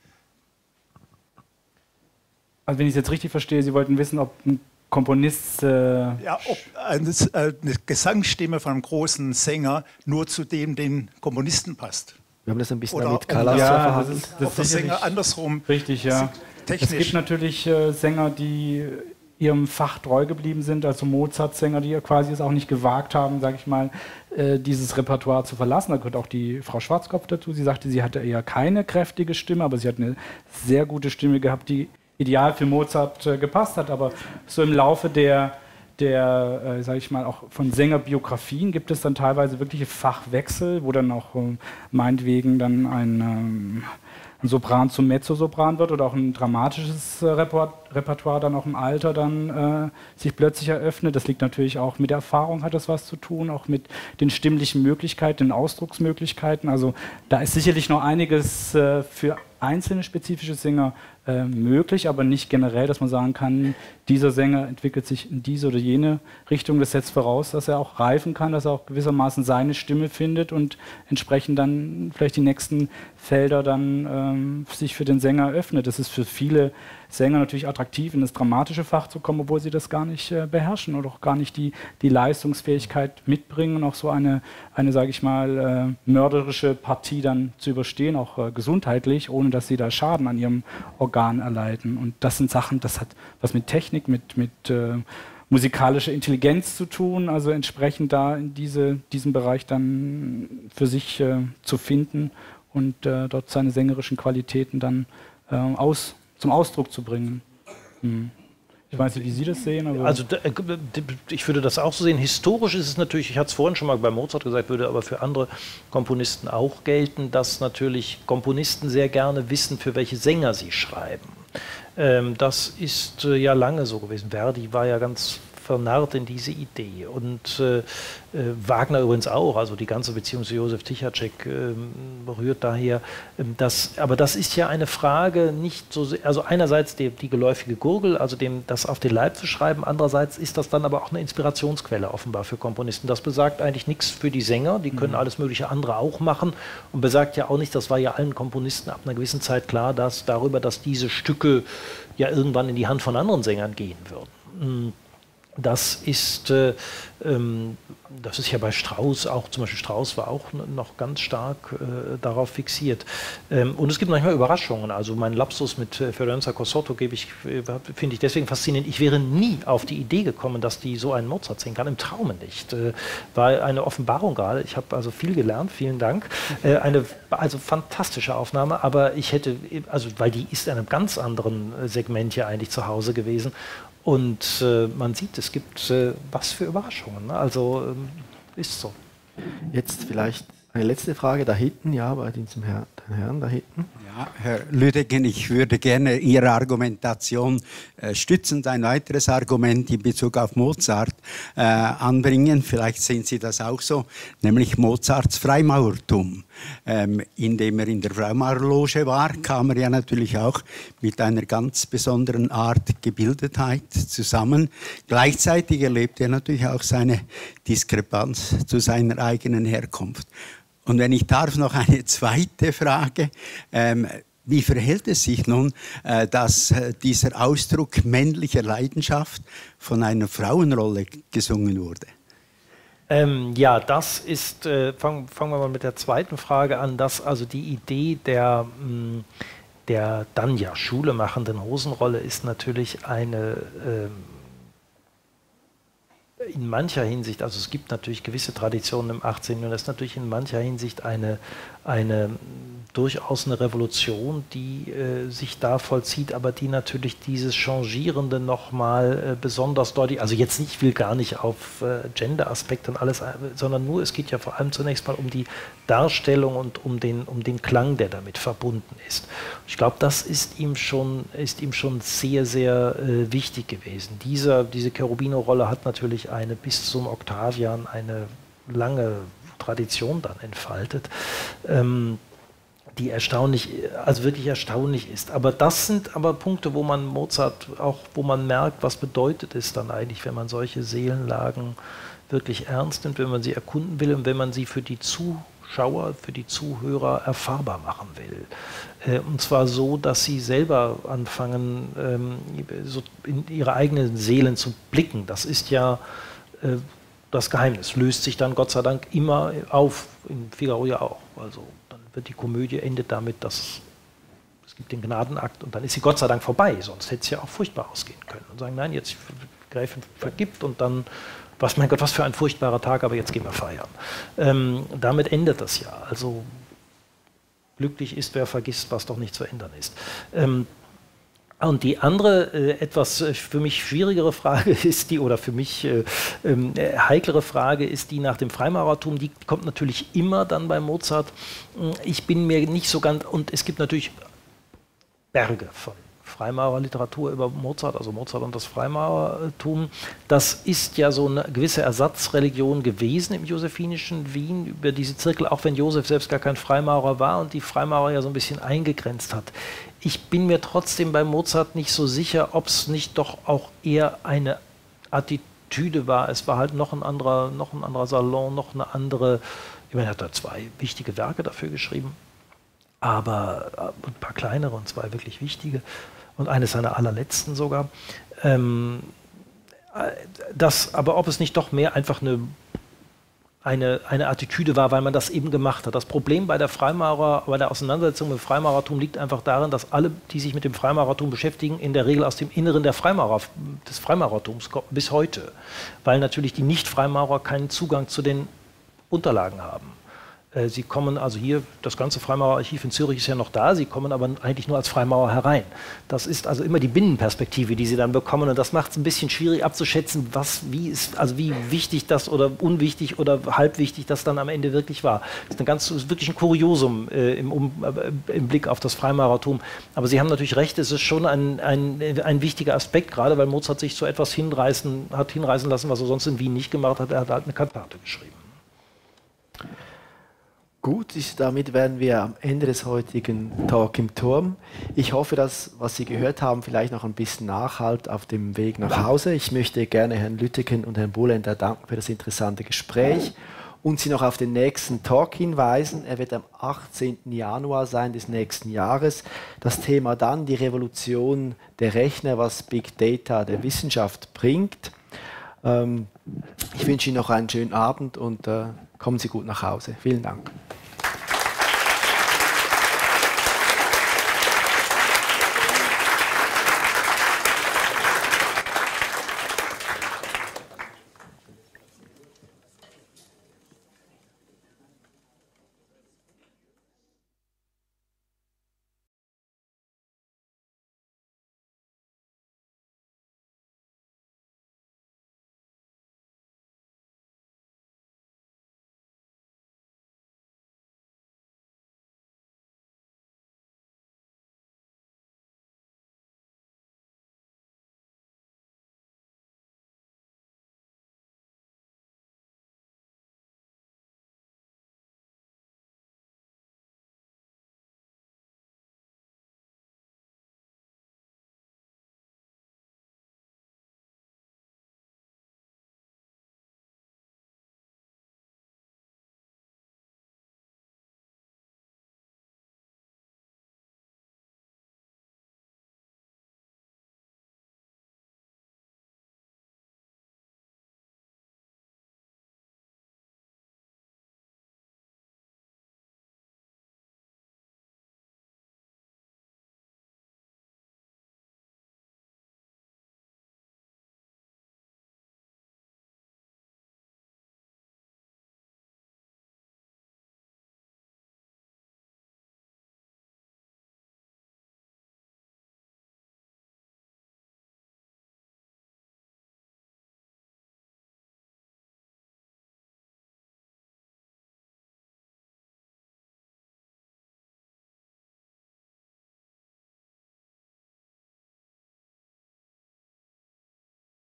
Also wenn ich es jetzt richtig verstehe, Sie wollten wissen, ob ein Komponist... Äh ja, ob eine, eine Gesangsstimme von einem großen Sänger nur zu dem den Komponisten passt. Wir haben das ein bisschen Oder mit um- Callas ja, verhandelt. das ist, das Ob der ist sicherlich Sänger andersrum richtig, ja. technisch. Es gibt natürlich äh, Sänger, die ihrem Fach treu geblieben sind, also Mozart-Sänger, die ja quasi es auch nicht gewagt haben, sage ich mal, äh, dieses Repertoire zu verlassen. Da gehört auch die Frau Schwarzkopf dazu. Sie sagte, sie hatte eher keine kräftige Stimme, aber sie hat eine sehr gute Stimme gehabt, die ideal für Mozart äh, gepasst hat. Aber so im Laufe der, der äh, sage ich mal, auch von Sängerbiografien gibt es dann teilweise wirkliche Fachwechsel, wo dann auch äh, meinetwegen dann ein... Ähm, ein Sopran zum Mezzosopran wird oder auch ein dramatisches äh, Reper Repertoire dann auch im Alter dann äh, sich plötzlich eröffnet. Das liegt natürlich auch mit der Erfahrung, hat das was zu tun, auch mit den stimmlichen Möglichkeiten, den Ausdrucksmöglichkeiten. Also da ist sicherlich noch einiges äh, für einzelne spezifische Sänger äh, möglich, aber nicht generell, dass man sagen kann, dieser Sänger entwickelt sich in diese oder jene Richtung. Das setzt voraus, dass er auch reifen kann, dass er auch gewissermaßen seine Stimme findet und entsprechend dann vielleicht die nächsten Felder dann ähm, sich für den Sänger öffnet. Das ist für viele Sänger natürlich attraktiv, in das dramatische Fach zu kommen, obwohl sie das gar nicht äh, beherrschen oder auch gar nicht die, die Leistungsfähigkeit mitbringen und auch so eine, eine sage ich mal, äh, mörderische Partie dann zu überstehen, auch äh, gesundheitlich, ohne dass sie da Schaden an ihrem Organ erleiden. Und das sind Sachen, das hat was mit Technik, mit, mit äh, musikalischer Intelligenz zu tun, also entsprechend da in diese, diesem Bereich dann für sich äh, zu finden und äh, dort seine sängerischen Qualitäten dann äh, aus, zum Ausdruck zu bringen. Hm. Ich weiß nicht, wie Sie das sehen. Aber also ich würde das auch so sehen. Historisch ist es natürlich, ich hatte es vorhin schon mal bei Mozart gesagt, würde aber für andere Komponisten auch gelten, dass natürlich Komponisten sehr gerne wissen, für welche Sänger sie schreiben. Ähm, das ist äh, ja lange so gewesen. Verdi war ja ganz vernarrt in diese Idee. Und äh, äh, Wagner übrigens auch, also die ganze Beziehung zu Josef Tichatschek äh, rührt daher. Äh, das, aber das ist ja eine Frage nicht so sehr, also einerseits die, die geläufige Gurgel, also dem das auf den Leib zu schreiben, andererseits ist das dann aber auch eine Inspirationsquelle offenbar für Komponisten. Das besagt eigentlich nichts für die Sänger, die können mhm. alles mögliche andere auch machen und besagt ja auch nicht, das war ja allen Komponisten ab einer gewissen Zeit klar, dass darüber, dass diese Stücke ja irgendwann in die Hand von anderen Sängern gehen würden. Das ist, äh, ähm, das ist ja bei Strauss auch, zum Beispiel Strauss war auch noch ganz stark äh, darauf fixiert. Ähm, und es gibt manchmal Überraschungen. Also mein Lapsus mit äh, Fiorenza Cossotto gebe ich, äh, finde ich deswegen faszinierend. Ich wäre nie auf die Idee gekommen, dass die so einen Mozart singen kann, im Traume nicht. Äh, war eine Offenbarung gerade. Ich habe also viel gelernt, vielen Dank. Äh, eine also fantastische Aufnahme, aber ich hätte, also weil die ist in einem ganz anderen Segment ja eigentlich zu Hause gewesen. Und äh, man sieht, es gibt äh, was für Überraschungen. Ne? Also ähm, ist so. Jetzt vielleicht Eine letzte Frage da hinten, ja, bei diesem Herrn, Herrn da hinten. Ja, Herr Lüdegen, ich würde gerne Ihre Argumentation äh, stützend ein weiteres Argument in Bezug auf Mozart äh, anbringen. Vielleicht sehen Sie das auch so, nämlich Mozarts Freimaurertum. Ähm, indem er in der Freimaurerloge war, kam er ja natürlich auch mit einer ganz besonderen Art Gebildetheit zusammen. Gleichzeitig erlebte er natürlich auch seine Diskrepanz zu seiner eigenen Herkunft. Und wenn ich darf, noch eine zweite Frage. Ähm, wie verhält es sich nun, äh, dass äh, dieser Ausdruck männlicher Leidenschaft von einer Frauenrolle gesungen wurde? Ähm, ja, das ist, äh, fangen, fangen wir mal mit der zweiten Frage an, dass also die Idee der, mh, der dann ja Schule machenden Hosenrolle ist natürlich eine ähm, in mancher Hinsicht, also es gibt natürlich gewisse Traditionen im achtzehnten. und das ist natürlich in mancher Hinsicht eine, eine durchaus eine Revolution, die äh, sich da vollzieht, aber die natürlich dieses Changierende nochmal äh, besonders deutlich, also jetzt nicht, ich will gar nicht auf äh, Gender-Aspekte und alles, sondern nur, es geht ja vor allem zunächst mal um die Darstellung und um den, um den Klang, der damit verbunden ist. Ich glaube, das ist ihm schon, ist ihm schon sehr, sehr äh, wichtig gewesen. Dieser, diese Cherubino-Rolle hat natürlich eine bis zum Octavian eine lange Tradition dann entfaltet. Ähm, die erstaunlich, also wirklich erstaunlich ist. Aber das sind aber Punkte, wo man Mozart auch, wo man merkt, was bedeutet es dann eigentlich, wenn man solche Seelenlagen wirklich ernst nimmt, wenn man sie erkunden will und wenn man sie für die Zuschauer, für die Zuhörer erfahrbar machen will. Und zwar so, dass sie selber anfangen, so in ihre eigenen Seelen zu blicken. Das ist ja das Geheimnis. Löst sich dann Gott sei Dank immer auf, in Figaro ja auch. Also wird die Komödie endet damit, dass es gibt den Gnadenakt und dann ist sie Gott sei Dank vorbei, sonst hätte es ja auch furchtbar ausgehen können. Und sagen, nein, jetzt Gräfin vergibt und dann, was mein Gott, was für ein furchtbarer Tag, aber jetzt gehen wir feiern. Ähm, damit endet das ja. Also glücklich ist, wer vergisst, was doch nicht zu ändern ist. Ähm, Und die andere, äh, etwas äh, für mich schwierigere Frage ist die, oder für mich äh, äh, heiklere Frage ist die nach dem Freimaurertum. Die kommt natürlich immer dann bei Mozart. Ich bin mir nicht so ganz, und es gibt natürlich Berge von Freimaurerliteratur über Mozart, also Mozart und das Freimaurertum. Das ist ja so eine gewisse Ersatzreligion gewesen im josephinischen Wien, über diese Zirkel, auch wenn Joseph selbst gar kein Freimaurer war und die Freimaurer ja so ein bisschen eingegrenzt hat. Ich bin mir trotzdem bei Mozart nicht so sicher, ob es nicht doch auch eher eine Attitüde war. Es war halt noch ein anderer, noch ein anderer Salon, noch eine andere, ich meine, er hat da zwei wichtige Werke dafür geschrieben, aber ein paar kleinere und zwei wirklich wichtige und eines seiner allerletzten sogar. Ähm, das, aber ob es nicht doch mehr einfach eine Eine, eine Attitüde war, weil man das eben gemacht hat. Das Problem bei der Freimaurer, bei der Auseinandersetzung mit dem Freimaurertum liegt einfach darin, dass alle, die sich mit dem Freimaurertum beschäftigen, in der Regel aus dem Inneren der Freimaurer, des Freimaurertums kommen, bis heute. Weil natürlich die Nicht-Freimaurer keinen Zugang zu den Unterlagen haben. Sie kommen also hier, das ganze Freimaurerarchiv in Zürich ist ja noch da, sie kommen aber eigentlich nur als Freimaurer herein. Das ist also immer die Binnenperspektive, die sie dann bekommen und das macht es ein bisschen schwierig abzuschätzen, was, wie ist, also wie wichtig das oder unwichtig oder halbwichtig das dann am Ende wirklich war. Das ist, eine ganz, ist wirklich ein Kuriosum äh, im, um, äh, im Blick auf das Freimaurertum. Aber Sie haben natürlich recht, es ist schon ein, ein, ein wichtiger Aspekt, gerade weil Mozart sich zu etwas hinreißen, hat hinreißen lassen, was er sonst in Wien nicht gemacht hat. Er hat halt eine Kantate geschrieben. Gut, damit wären wir am Ende des heutigen Talk im Turm. Ich hoffe, dass, was Sie gehört haben, vielleicht noch ein bisschen nachhalt auf dem Weg nach Hause. Ich möchte gerne Herrn Lüteken und Herrn Bolender danken für das interessante Gespräch und Sie noch auf den nächsten Talk hinweisen. Er wird am achtzehnten Januar sein des nächsten Jahres. Das Thema dann die Revolution der Rechner, was Big Data der Wissenschaft bringt. Ähm, ich wünsche Ihnen noch einen schönen Abend und äh, kommen Sie gut nach Hause. Vielen Dank.